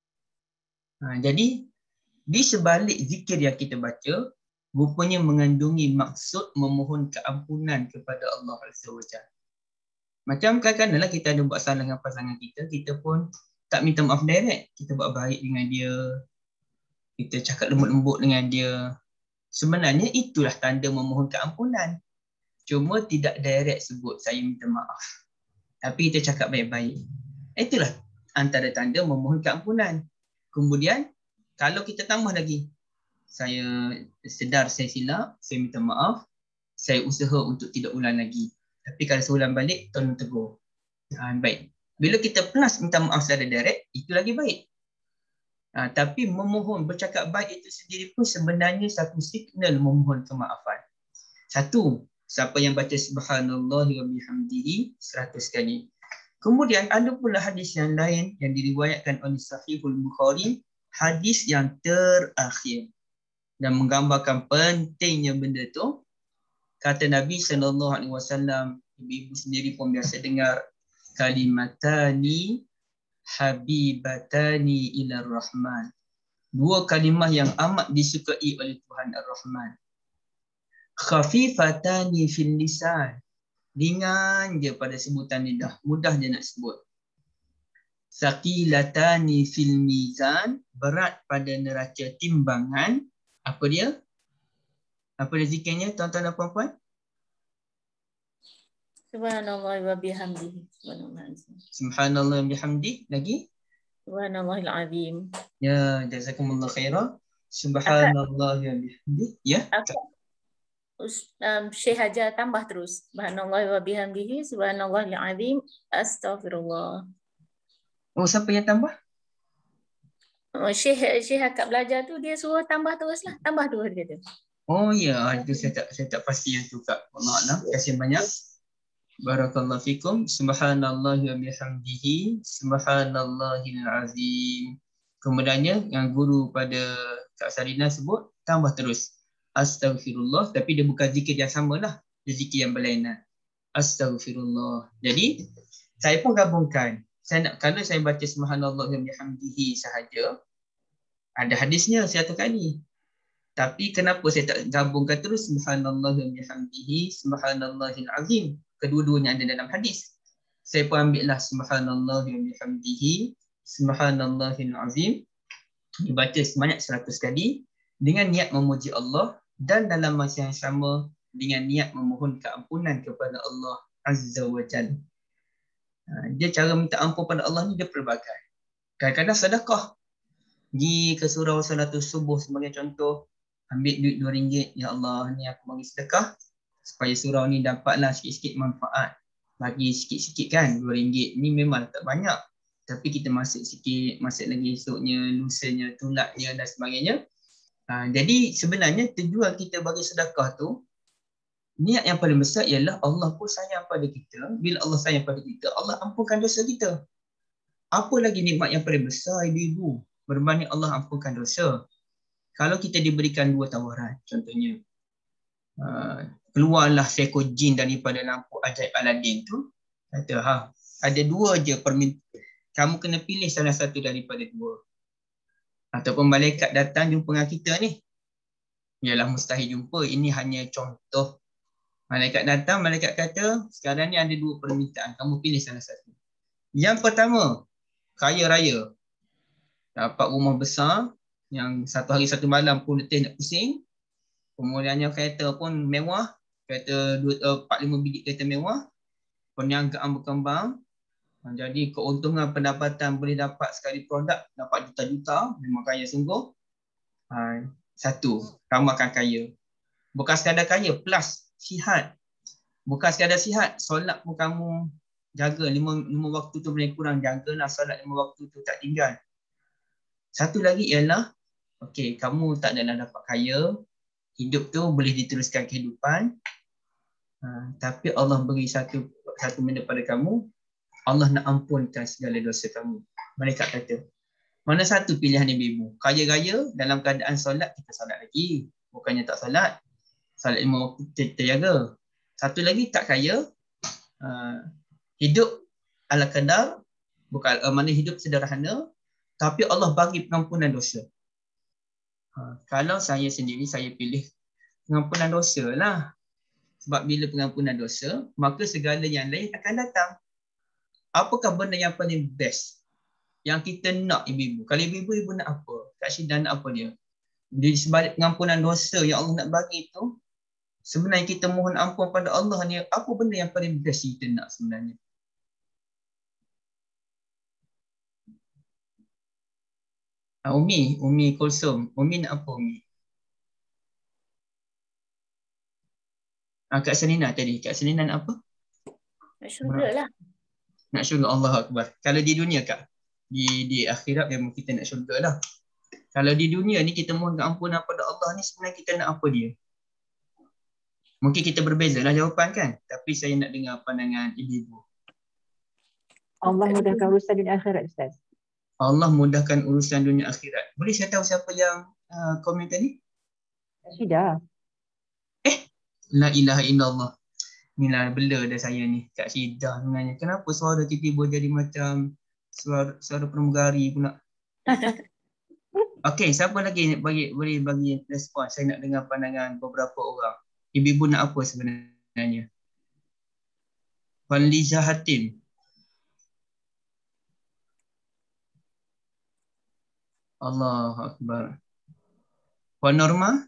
Speaker 2: Ha, jadi, di sebalik zikir yang kita baca, rupanya mengandungi maksud memohon keampunan kepada Allah Azza wa Jalla. Macam kadang-kadang kita ada buat salah dengan pasangan kita, kita pun tak minta maaf direct, kita buat baik dengan dia, kita cakap lembut-lembut dengan dia. Sebenarnya itulah tanda memohon keampunan. Cuma tidak direct sebut saya minta maaf, tapi kita cakap baik-baik. Itulah antara tanda memohon keampunan. Kemudian kalau kita tambah lagi, saya sedar saya silap, saya minta maaf, saya usaha untuk tidak ulang lagi. Tapi kalau seulang balik, tolong tegur. Ha, baik. Bila kita plus minta maaf secara direct, itu lagi baik. Ha, tapi memohon, bercakap baik itu sendiri pun sebenarnya satu signal memohon kemaafan. Satu, siapa yang baca subhanallah wa bihamdihi seratus kali. Kemudian ada pula hadis yang lain yang diriwayatkan oleh Sahihul Bukhari, hadis yang terakhir dan menggambarkan pentingnya benda tu. Kata Nabi sallallahu alaihi wasallam, ibu-ibu sendiri pun biasa dengar, kalimatani habibatani ila rahman. Dua kalimah yang amat disukai oleh Tuhan Ar-Rahman. Khafifatani fil lisan. Ringan je pada sebutan lidah, mudah je nak sebut. Saqilatani fil mizan, berat pada neraca timbangan. Apa dia? Apa dia zikirnya, tuan-tuan dan puan-puan?
Speaker 3: Subhanallah wa bihamdihi.
Speaker 2: Subhanallah wa bihamdihi. Lagi?
Speaker 3: Subhanallahil azim.
Speaker 2: Ya, jazakumullah khairah. Subhanallah wa bihamdihi. Ya.
Speaker 3: Um, Syekh Hajar tambah terus. Subhanallah wa bihamdihi. Subhanallahil azim. Astaghfirullah.
Speaker 2: Oh, siapa yang tambah?
Speaker 3: Oh, Syekh Syekh akak belajar tu dia suruh tambah teruslah. Tambah dua dia kata.
Speaker 2: Oh ya, itu saya tak saya tak pasti yang tu Kak. Wallah, terima kasih banyak. Barakallahu fikum. Subhanallah wa bihamdihi. Subhanallahil azim. Kemudiannya yang guru pada Kak Sarina sebut, tambah terus. Astaghfirullah, tapi dia bukan zikir yang samalah. Dia zikir yang berlainan. Astaghfirullah. Jadi, saya pun gabungkan. Saya nak, kalau saya baca subhanallah wa bihamdihi sahaja, ada hadisnya satu kali. Tapi kenapa saya tak gabungkan terus subhanallah wa bihamdihi subhanallahil azim? Kedua-duanya ada dalam hadis. Saya pun ambillah subhanallah wa bihamdihi subhanallahil azim, dibaca sebanyak seratus kali dengan niat memuji Allah dan dalam masa yang sama dengan niat memohon keampunan kepada Allah Azza wa Jalla. Dia cara minta ampun pada Allah ni dia pelbagai. Kadang-kadang sedekah. Pergi ke surau salatul subuh sebagai contoh, ambil duit dua ringgit, ya Allah ni aku bagi sedekah supaya surau ni dapatlah sikit-sikit manfaat. Bagi sikit-sikit kan, dua ringgit ni memang tak banyak. Tapi kita masuk sikit, masuk lagi esoknya, lusanya, tulatnya dan sebagainya. Ha, jadi sebenarnya tujuan kita bagi sedekah tu, niat yang paling besar ialah Allah pun sayang pada kita. Bila Allah sayang pada kita, Allah ampunkan dosa kita. Apa lagi nikmat yang paling besar ibu-ibu berbanding Allah ampunkan dosa? Kalau kita diberikan dua tawaran, contohnya uh, keluarlah seekor jin daripada lampu ajaib Aladin tu, kata ha, ada dua je permintaan, kamu kena pilih salah satu daripada dua. Ataupun malaikat datang jumpa dengan kita ni, ialah mustahil jumpa, ini hanya contoh. Malaikat datang, malaikat kata sekarang ni ada dua permintaan, kamu pilih salah satu. Yang pertama, kaya raya, dapat rumah besar yang satu hari satu malam pun letih nak pusing, kemudiannya kereta pun mewah, kereta empat lima biji kereta mewah, perniagaan berkembang, jadi keuntungan pendapatan boleh dapat sekali produk dapat juta-juta, memang kaya sungguh. Ha, satu, kamu akan kaya. Bukan sekadar kaya, plus sihat. Bukan sekadar sihat, solat pun kamu jaga lima, lima waktu tu boleh kurang, jagalah solat lima waktu tu tak tinggal. Satu lagi ialah, okey, kamu tak adalah dapat kaya, hidup tu boleh diteruskan kehidupan, ha, tapi Allah beri satu satu benda pada kamu, Allah nak ampunkan segala dosa kamu. Mereka kata, mana satu pilihan ibu-ibu? Kaya-kaya dalam keadaan solat, kita solat lagi. Bukannya tak solat. Solat lima waktu kita jaga. Satu lagi tak kaya, uh, hidup ala kadar, bukan uh, mana hidup sederhana, tapi Allah bagi pengampunan dosa. Uh, kalau saya sendiri, saya pilih pengampunan dosa lah. Sebab bila pengampunan dosa, maka segala yang lain akan datang. Apakah benda yang paling best yang kita nak ibu-ibu? Kalau ibu-ibu ibu nak apa? Kak Syidah nak apa dia? Di sebalik pengampunan dosa yang Allah nak bagi itu, sebenarnya kita mohon ampun pada Allah ni, apa benda yang paling best kita nak sebenarnya? Ha, Umi, Umi Kulsum. Umi nak apa Umi? Ha, Kak Selina tadi. Kak Selina nak apa?
Speaker 4: Nak syurga lah.
Speaker 2: Nak syurga, Allah Akbar. Kalau di dunia Kak, di di akhirat memang kita nak syurga lah. Kalau di dunia ni kita mohon ampunan pada Allah ni, sebenarnya kita nak apa dia? Mungkin kita berbeza lah jawapan kan? Tapi saya nak dengar pandangan ibu-ibu.
Speaker 1: Allah mudahkan urusan dunia akhirat, Ustaz.
Speaker 2: Allah mudahkan urusan dunia akhirat. Boleh saya tahu siapa yang uh, komen tadi?
Speaker 1: Sudah.
Speaker 2: Eh, la ilaha illallah. Inilah bela dah saya ni, Kak Syidah sebenarnya. Kenapa suara tiba-tiba jadi macam suara, suara pramugari pula? Okey, siapa lagi bagi boleh bagi respon? Saya nak dengar pandangan beberapa orang. Ibu-ibu nak apa sebenarnya? Puan Liza Hatim. Allahu Akbar. Puan Norma?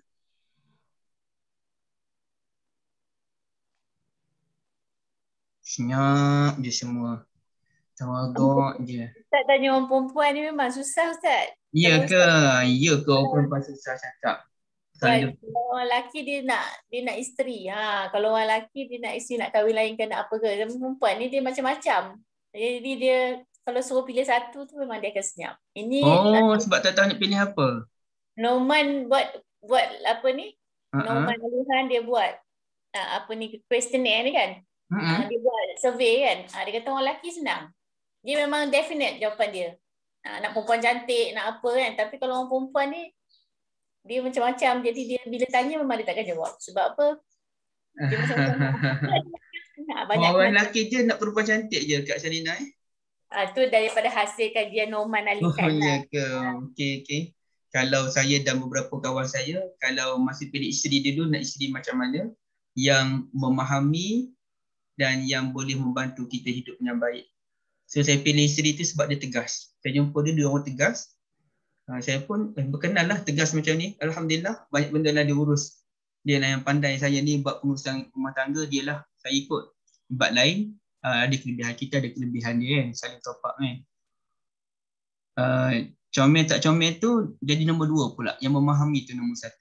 Speaker 2: Senyap je semua. Tawaduk je.
Speaker 3: Ustaz tanya orang perempuan ni memang susah Ustaz.
Speaker 2: Ya ke? Ya ke orang perempuan susah cakap?
Speaker 3: Kan, kalau orang lelaki dia nak dia nak isteri. Ha, kalau orang lelaki dia nak isteri, nak kahwin lain ke nak apa ke. Dan perempuan ni dia macam-macam. Jadi dia kalau suruh pilih satu tu memang dia akan senyap. Ini
Speaker 2: oh, sebab tak tahu nak pilih apa.
Speaker 3: Norman buat buat apa ni?
Speaker 2: Uh-huh.
Speaker 3: Norman Alihan dia buat uh, apa ni questionnaire ni kan?
Speaker 2: Uh-huh.
Speaker 3: Uh, dia buat survey kan. Uh, dia kata orang lelaki senang. Dia memang definite jawapan dia. Uh, nak perempuan cantik, nak apa kan. Tapi kalau orang perempuan ni dia macam-macam. Jadi dia bila tanya memang dia takkan jawab. Sebab apa? Dia macam-macam.
Speaker 2: Banyak orang lelaki je nak perempuan cantik je Kak Shalina eh?
Speaker 3: Ah, tu daripada hasil kajian Norman Ali
Speaker 2: Oh
Speaker 3: Khan.
Speaker 2: ya ke? Okey, okey. Kalau saya dan beberapa kawan saya, kalau masih pilih isteri dulu, nak isteri macam mana? Yang memahami dan yang boleh membantu kita hidup dengan baik. So saya pilih isteri tu sebab dia tegas. Saya jumpa dia, dia orang tegas. Ha, saya pun eh, berkenal lah tegas macam ni. Alhamdulillah, banyak benda lah dia urus. Dia lah yang pandai. Saya ni buat pengurusan rumah tangga, dia lah. Saya ikut. Tempat lain, uh, ada kelebihan kita, ada kelebihan dia kan. Saling top up kan. Uh, comel tak comel tu jadi nombor dua pula. Yang memahami tu nombor satu.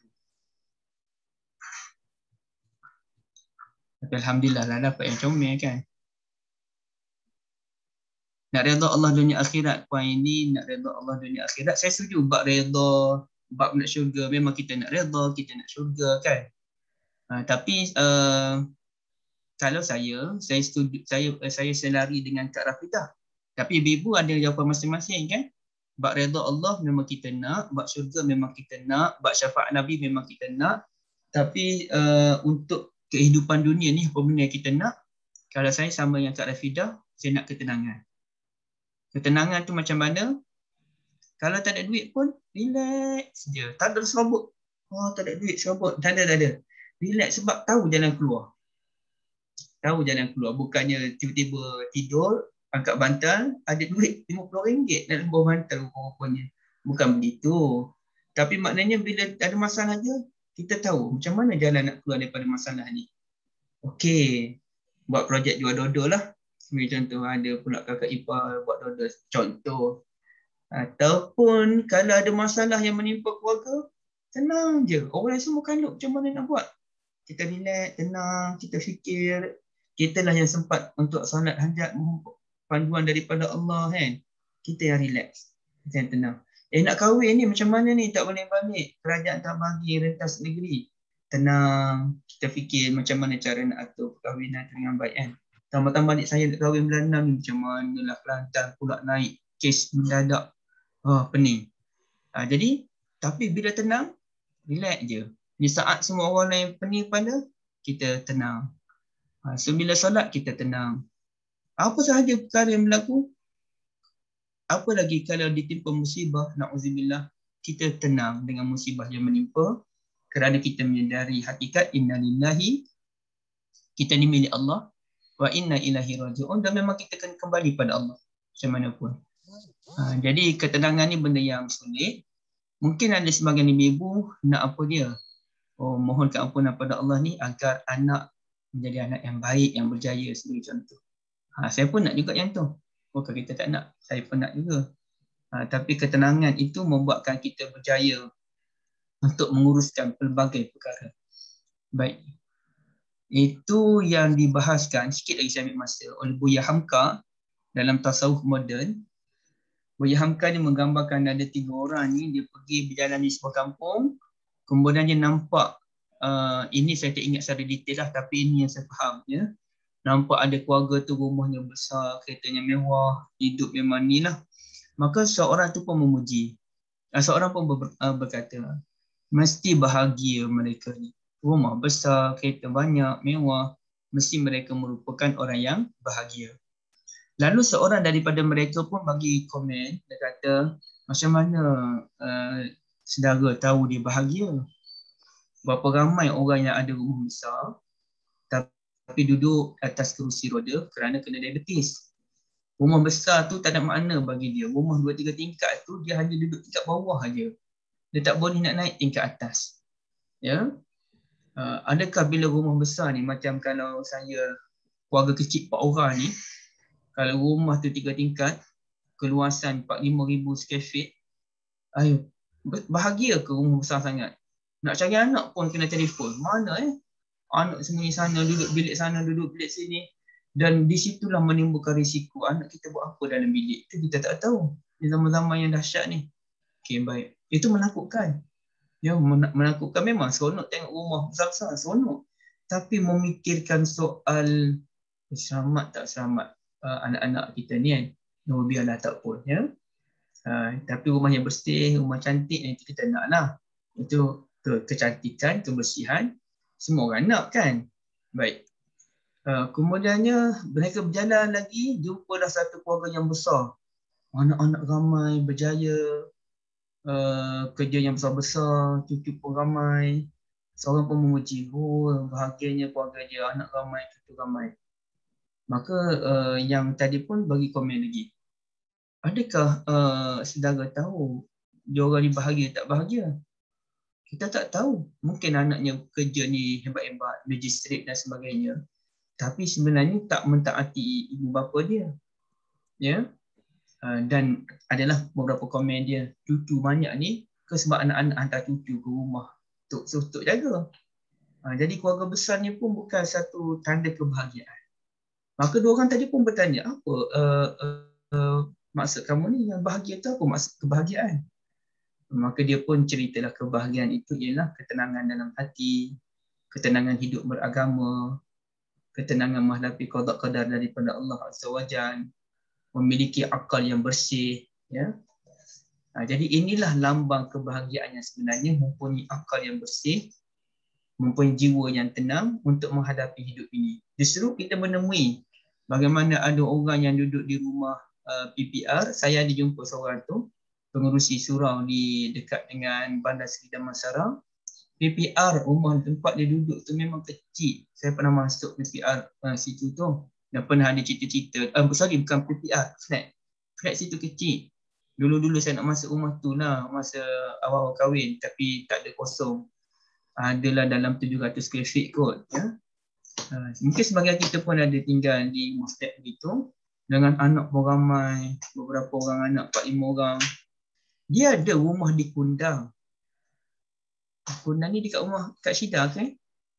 Speaker 2: Tapi Alhamdulillah lah dapat yang comel kan. nak redha Allah dunia akhirat, puan ini nak redha Allah dunia akhirat, saya setuju. Bab redha, bab nak syurga, memang kita nak redha, kita nak syurga kan. Uh, tapi uh, kalau saya, saya setuju, saya saya selari dengan Kak Rafidah. Tapi ibu ada jawapan masing-masing kan. Bab redha Allah memang kita nak, bab syurga memang kita nak, bab syafaat Nabi memang kita nak. Tapi uh, untuk kehidupan dunia ni apa benda yang kita nak? Kalau saya sama dengan Kak Rafidah, saya nak ketenangan. Ketenangan tu macam mana? Kalau tak ada duit pun, relax je. Tak ada serabut. Oh, tak ada duit, serabut. Tak ada, tak ada. Relax sebab tahu jalan keluar. Tahu jalan keluar. Bukannya tiba-tiba tidur, angkat bantal, ada duit lima puluh ringgit dalam bawah bantal rupa-rupanya. Bukan begitu. Tapi maknanya bila ada masalah je, kita tahu macam mana jalan nak keluar daripada masalah ni. Okey, buat projek jual dodol lah. Sebagai contoh, ada pula kakak ipar buat dodol. Contoh. Ataupun kalau ada masalah yang menimpa keluarga, tenang je. Orang semua kalut macam mana nak buat. Kita relax, tenang, kita fikir. Kita lah yang sempat untuk solat hajat, panduan daripada Allah kan. Kita yang relax, kita yang tenang. Eh nak kahwin ni macam mana ni, tak boleh balik. Kerajaan tak bagi rentas negeri. Tenang, kita fikir macam mana cara nak atur perkahwinan dengan baik kan. Tambah-tambah adik saya nak kahwin bulan enam ni macam mana lah, Kelantan pula naik kes mendadak. Oh, pening. Ha, jadi, tapi bila tenang, relax je. Di saat semua orang lain pening pada, kita tenang. Ha, so bila solat, kita tenang. Apa sahaja perkara yang berlaku, apa lagi kalau ditimpa musibah, na'udzubillah, kita tenang dengan musibah yang menimpa kerana kita menyedari hakikat inna lillahi, kita ni milik Allah, wa inna ilahi raji'un, dan memang kita kena kembali pada Allah macam mana pun. Ha, jadi ketenangan ni benda yang sulit. Mungkin ada sebagian ibu-ibu nak apa dia, oh mohon keampunan pada Allah ni agar anak menjadi anak yang baik, yang berjaya sebagai contoh. Ha, saya pun nak juga yang tu. Bukan kita tak nak, saya pun nak juga. Ha, tapi ketenangan itu membuatkan kita berjaya untuk menguruskan pelbagai perkara. Baik. Itu yang dibahaskan, sikit lagi saya ambil masa, oleh Buya Hamka dalam tasawuf moden. Buya Hamka ni menggambarkan ada tiga orang ni, dia pergi berjalan di sebuah kampung, kemudian dia nampak, uh, ini saya tak ingat secara detail lah, tapi ini yang saya faham ya. Nampak ada keluarga tu rumahnya besar, keretanya mewah, hidup memang ni lah. Maka seorang tu pun memuji. Seorang pun ber, uh, berkata, mesti bahagia mereka ni. Rumah besar, kereta banyak, mewah. Mesti mereka merupakan orang yang bahagia. Lalu seorang daripada mereka pun bagi komen. Dia kata, macam mana uh, saudara tahu dia bahagia? Berapa ramai orang yang ada rumah besar, tapi duduk atas kerusi roda kerana kena diabetes. Rumah besar tu tak ada makna bagi dia. Rumah dua tiga tingkat tu dia hanya duduk tingkat bawah aja. Dia tak boleh nak naik tingkat atas. Ya. Uh, adakah bila rumah besar ni, macam kalau saya keluarga kecil empat orang ni, kalau rumah tu tiga tingkat, keluasan empat puluh lima ribu square feet, ayo, bahagia ke rumah besar sangat? Nak cari anak pun kena telefon. Mana eh? Anak sembunyi sana, duduk bilik sana, duduk bilik sini. Dan di situlah menimbulkan risiko. Anak kita buat apa dalam bilik? Itu kita tak tahu. Di zaman-zaman yang dahsyat ni. Okey, baik. Itu menakutkan. Ya, menakutkan memang. Seronok tengok rumah besar-besar, seronok. Tapi memikirkan soal selamat tak selamat uh, anak-anak kita ni kan. No, biarlah tak pun. Ya? Uh, tapi rumah yang bersih, rumah cantik, itu kita nak lah. Itu ke kecantikan, kebersihan. Semua orang nak kan. Baik. Uh, kemudiannya mereka berjalan lagi, jumpalah satu keluarga yang besar. Anak-anak ramai, berjaya. Uh, kerja yang besar-besar, cucu pun ramai. Seorang pun memuji, oh bahagianya keluarga dia, anak ramai, cucu ramai. Maka uh, yang tadi pun bagi komen lagi. Adakah uh, saudara tahu dia orang ni bahagia tak bahagia? Kita tak tahu. Mungkin anaknya kerja ni hebat-hebat, magistrate dan sebagainya. Tapi sebenarnya tak mentaati ibu bapa dia. Ya. Uh, dan adalah beberapa komen dia, cucu banyak ni ke sebab anak-anak hantar cucu ke rumah untuk untuk jaga. Uh, jadi keluarga besarnya pun bukan satu tanda kebahagiaan. Maka dua orang tadi pun bertanya, apa uh, uh, maksud kamu ni yang bahagia tu apa maksud kebahagiaan? Maka dia pun ceritalah kebahagiaan itu ialah ketenangan dalam hati, ketenangan hidup beragama, ketenangan menghadapi qada qadar daripada Allah Azza wa Jalla, memiliki akal yang bersih, ya. Ha, jadi inilah lambang kebahagiaan yang sebenarnya, mempunyai akal yang bersih, mempunyai jiwa yang tenang untuk menghadapi hidup ini. Justru kita menemui bagaimana ada orang yang duduk di rumah uh, P P R. Saya ada jumpa seorang tu, pengurusi surau di dekat dengan Bandar Seri Damansara. P P R, rumah tempat dia duduk tu memang kecil. Saya pernah masuk P P R uh, situ tu. Dan pernah ada cerita-cerita, uh, sorry bukan P P R, flat. Flat situ kecil. Dulu-dulu saya nak masuk rumah tu lah, masa awal-awal kahwin, tapi tak ada kosong. Adalah dalam tujuh ratus square feet kot. Ya? Uh, mungkin sebagian kita pun ada tinggal di flat begitu. Dengan anak pun ramai, beberapa orang anak, empat lima orang. Dia ada rumah di Kundang. Kundang ni dekat rumah Kak Syida kan?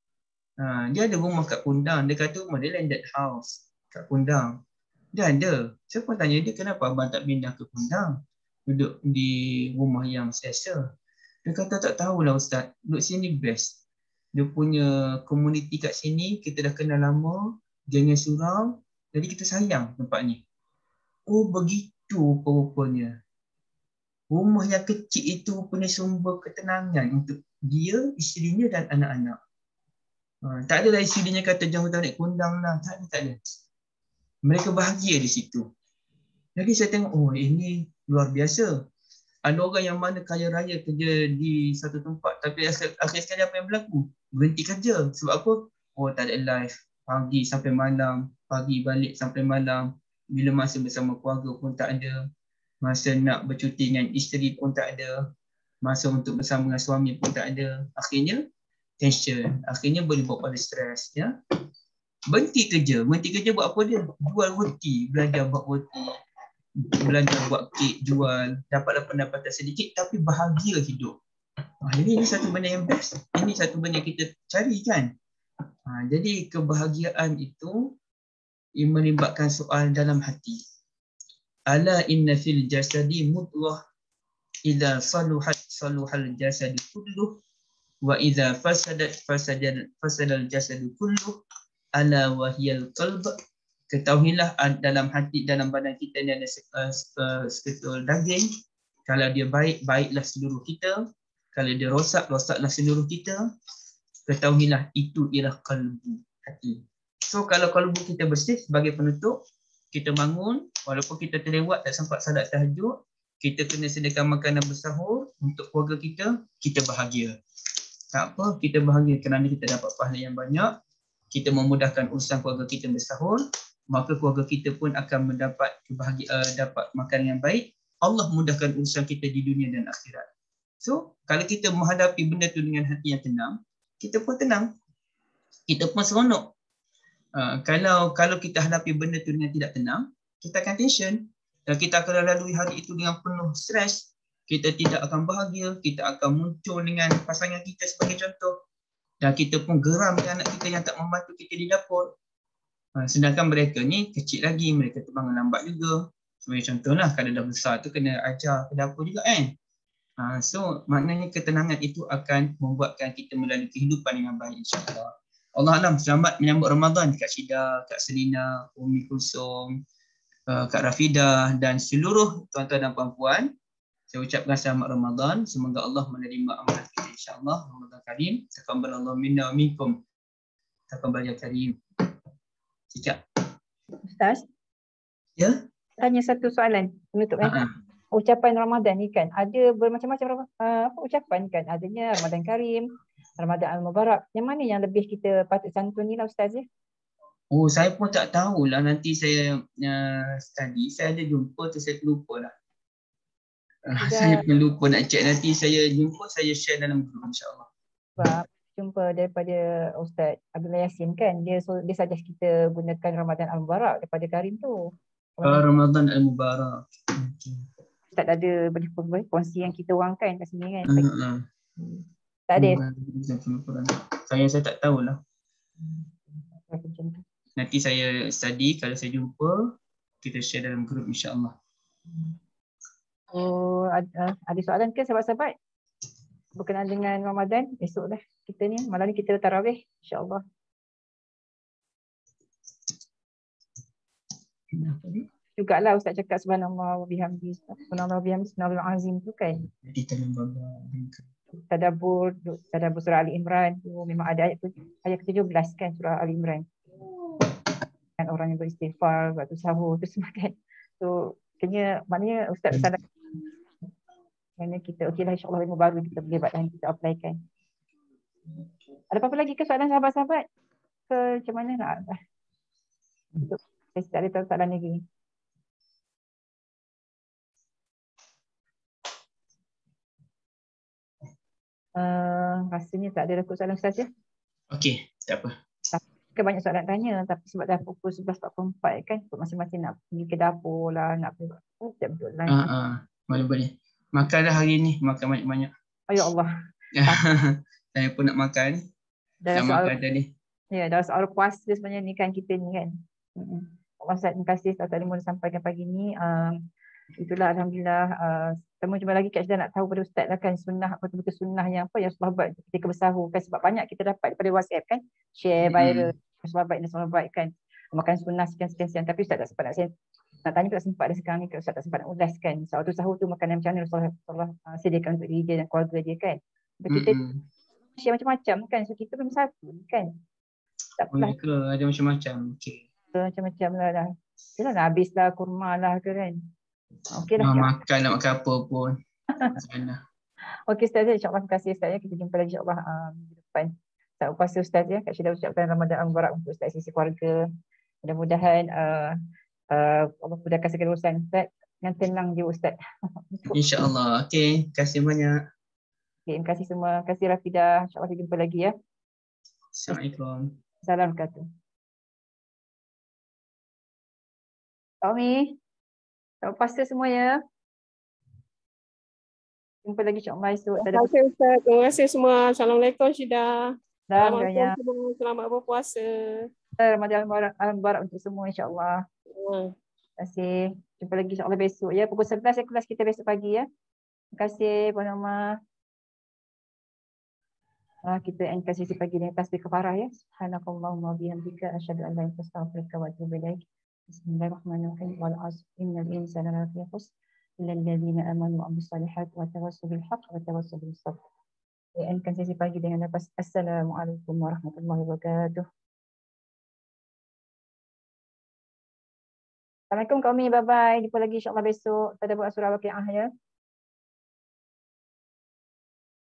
Speaker 2: Ha, dia ada rumah kat Kundang. Dia kata rumah dia landed house kat Kundang. Dia ada. Saya pun tanya dia, kenapa abang tak pindah ke Kundang? Duduk di rumah yang selesa. Dia kata tak tahulah Ustaz. Duduk sini best. Dia punya komuniti kat sini, kita dah kenal lama. Gengnya surau. Jadi kita sayang tempat ni. Oh begitu rupanya. Rumah yang kecil itu punya sumber ketenangan untuk dia, isterinya dan anak-anak. Ha, tak adalah isterinya kata jangan tak naik Kundang lah. Tak ada, tak ada. Mereka bahagia di situ. Jadi saya tengok, oh ini luar biasa. Ada orang yang mana kaya raya kerja di satu tempat, tapi akhir, akhir sekali apa yang berlaku? Berhenti kerja. Sebab apa? Oh tak ada life. Pagi sampai malam, pagi balik sampai malam. Bila masa bersama keluarga pun tak ada. Masa nak bercuti dengan isteri pun tak ada. Masa untuk bersama dengan suami pun tak ada. Akhirnya tension. Akhirnya boleh buat pada stres. Ya? Berhenti kerja. Berhenti kerja buat apa dia? Jual roti. Belajar buat roti. Belajar buat kek, jual. Dapatlah pendapatan sedikit tapi bahagia hidup. Ha, jadi ini satu benda yang best. Ini satu benda yang kita cari kan. Ha, jadi kebahagiaan itu melibatkan soal dalam hati. Ala inna fil jasadi mudghah idza saluhat saluhal jasadu kulluh wa idza fasadat fasadal fasadal jasadu kulluh ala wa hiyal qalb. Ketahuilah dalam hati, dalam badan kita ni ada seketul daging. Kalau dia baik, baiklah seluruh kita. Kalau dia rosak, rosaklah seluruh kita. Ketahuilah itu ialah kalbu, hati. So kalau kalbu kita bersih, sebagai penutup, kita bangun, walaupun kita terlewat tak sempat salat tahajud, kita kena sediakan makanan bersahur untuk keluarga kita, kita bahagia. Tak apa, kita bahagia kerana kita dapat pahala yang banyak, kita memudahkan urusan keluarga kita bersahur, maka keluarga kita pun akan mendapat kebahagiaan, dapat makanan yang baik. Allah mudahkan urusan kita di dunia dan akhirat. So, kalau kita menghadapi benda tu dengan hati yang tenang, kita pun tenang. Kita pun seronok. Uh, kalau kalau kita hadapi benda tu dengan tidak tenang, kita akan tension. Dan kita akan lalui hari itu dengan penuh stres. Kita tidak akan bahagia. Kita akan muncul dengan pasangan kita sebagai contoh. Dan kita pun geram dengan anak kita yang tak membantu kita di dapur. Sedangkan mereka ni kecil lagi, mereka terbangun lambat juga. Sebagai contohlah, kalau dah besar tu kena ajar ke dapur juga kan. Ha, so maknanya ketenangan itu akan membuatkan kita melalui kehidupan dengan baik insyaAllah. Allah Alam, selamat menyambut Ramadan Kak Syida, Kak Selina, Umi Kulsum, Kak Rafidah dan seluruh tuan-tuan dan puan-puan. Saya ucapkan selamat Ramadan. Semoga Allah menerima amalan kita insyaAllah. Ramadan Karim. Taqabbalallahu minna wa minkum. Taqabbal ya Karim. Cicak.
Speaker 1: Ustaz?
Speaker 2: Ya?
Speaker 1: Tanya satu soalan penutup kan.
Speaker 2: Ha-ha.
Speaker 1: Ucapan Ramadan ni kan ada bermacam-macam uh, apa ucapan kan. Adanya Ramadan Karim, Ramadan Al-Mubarak. Yang mana yang lebih kita patut santuni lah Ustaz ya?
Speaker 2: Oh, saya pun tak tahulah. Nanti saya uh, study. Saya ada jumpa tu saya terlupa lah. Uh, saya pun lupa nak check. Nanti saya jumpa, saya share dalam grup insyaAllah.
Speaker 1: Sebab jumpa daripada Ustaz Abdullah Yassin kan. Dia dia suggest kita gunakan Ramadan Al-Mubarak daripada Karim tu.
Speaker 2: Uh, Ramadan Al-Mubarak. Okay.
Speaker 1: Tak ada boleh kongsi yang kita orang kan kat sini kan.
Speaker 2: Uh, uh.
Speaker 1: Tak ada.
Speaker 2: Saya saya tak tahulah. Nanti saya study, kalau saya jumpa, kita share dalam grup insya-Allah.
Speaker 1: Oh, ada, ada soalan ke sahabat-sahabat berkenaan dengan Ramadan? Esok dah kita ni, malam ni kita tarawih insya-Allah. Juga lah Ustaz cakap subhanallah wa bihamdi, subhanallah wa bihamdi, subhanallah azim tu kan.
Speaker 2: Jadi dalam baba
Speaker 1: Tadabbur, tadabbur surah Ali Imran tu memang ada ayat tu, ayat ke tujuh belas kan surah Ali Imran. Kan orang yang beristighfar waktu sahur tu semua kan. So kena maknanya Ustaz sadar kerana kita okeylah insya-Allah ilmu baru kita boleh buat dan kita apply kan. Ada apa-apa lagi ke soalan sahabat-sahabat? Ke macam mana nak? Untuk saya tak ada soalan lagi. Uh, rasanya tak ada rekod soalan Ustaz ya?
Speaker 2: Okey, tak apa.
Speaker 1: Tapi banyak soalan tanya tapi sebab dah pukul sebelas empat puluh empat kan masing-masing nak pergi ke dapur lah, nak pergi oh, tak betul lah.
Speaker 2: Ah, ah, boleh-boleh. Makan dah hari ni, makan banyak-banyak.
Speaker 1: Oh ya Allah.
Speaker 2: Saya pun nak makan.
Speaker 1: Dah
Speaker 2: Nak
Speaker 1: soal,
Speaker 2: makan tadi.
Speaker 1: ya, dah soal puasa sebenarnya ni kan kita ni kan. Hmm. Ustaz, terima kasih Ustaz Salim boleh sampaikan pagi ni. Um, itulah Alhamdulillah. Uh, Temu jumpa lagi Kak Syeda nak tahu pada Ustaz lah kan sunnah, betul-betul sunnah yang apa yang Rasulullah buat ketika bersahur kan sebab banyak kita dapat daripada WhatsApp kan share viral Rasulullah baik dan Rasulullah baik kan makan sunnah sekian-sekian tapi Ustaz tak sempat nak saya nak tanya tak sempat ada sekarang ni Ustaz tak sempat nak ulas kan so, waktu sahur tu makanan macam mana Rasulullah, Rasulullah uh, sediakan untuk diri dia dan keluarga dia kan so, kita mm-hmm. share macam-macam kan so kita belum satu kan tak
Speaker 2: boleh ke ada macam-macam okey
Speaker 1: so, macam-macam lah dah kita nak habis lah kurma lah ke kan. Okey dah.
Speaker 2: Nak makan, nak makan apa pun.
Speaker 1: Okey Ustaz, insya-Allah terima kasih Ustaz ya. Kita jumpa lagi insya-Allah uh, minggu depan. Saat puasa Ustaz ya. Kak Syeda ucapkan Ramadan Mubarak untuk Ustaz sisi keluarga. Mudah-mudahan uh, uh, Allah mudahkan segala urusan Ustaz dengan tenang je Ustaz.
Speaker 2: Insya-Allah. Okey, terima kasih banyak.
Speaker 1: Okay, terima kasih semua. Terima kasih Rafidah. InsyaAllah kita jumpa lagi ya.
Speaker 2: Assalamualaikum.
Speaker 1: Assalamualaikum. Tommy. Selamat puasa semua ya. Jumpa lagi insyaAllah esok.
Speaker 5: Terima kasih Ustaz. Terima kasih semua. Assalamualaikum Syida.
Speaker 1: Assalamualaikum
Speaker 5: semua. Selamat berpuasa.
Speaker 1: Ramadan Mubarak untuk semua insyaAllah.
Speaker 5: Hmm.
Speaker 1: Terima kasih. Jumpa lagi insyaAllah besok ya. Pukul sebelas ya kelas kita besok pagi ya. Terima kasih Puan Norma. Ah, kita end sesi pagi dengan tasbih kafarah ya. Subhanakallahumma bihamdika asyhadu an la ilaha illa anta astaghfiruka wa atubu ilaik. Bismillahirrahmanirrahim. Wal 'asr innal insana lafi khusr illa alladziina aamanu wa 'amilus solihati wa tawassaw bil haqq wa tawassaw bis sabr. Saya end sesi pagi dengan nafas Assalamualaikum warahmatullahi wabarakatuh. Assalamualaikum kami. Bye bye. Jumpa lagi insya-Allah besok. Tadabbur surah Waqiah ya.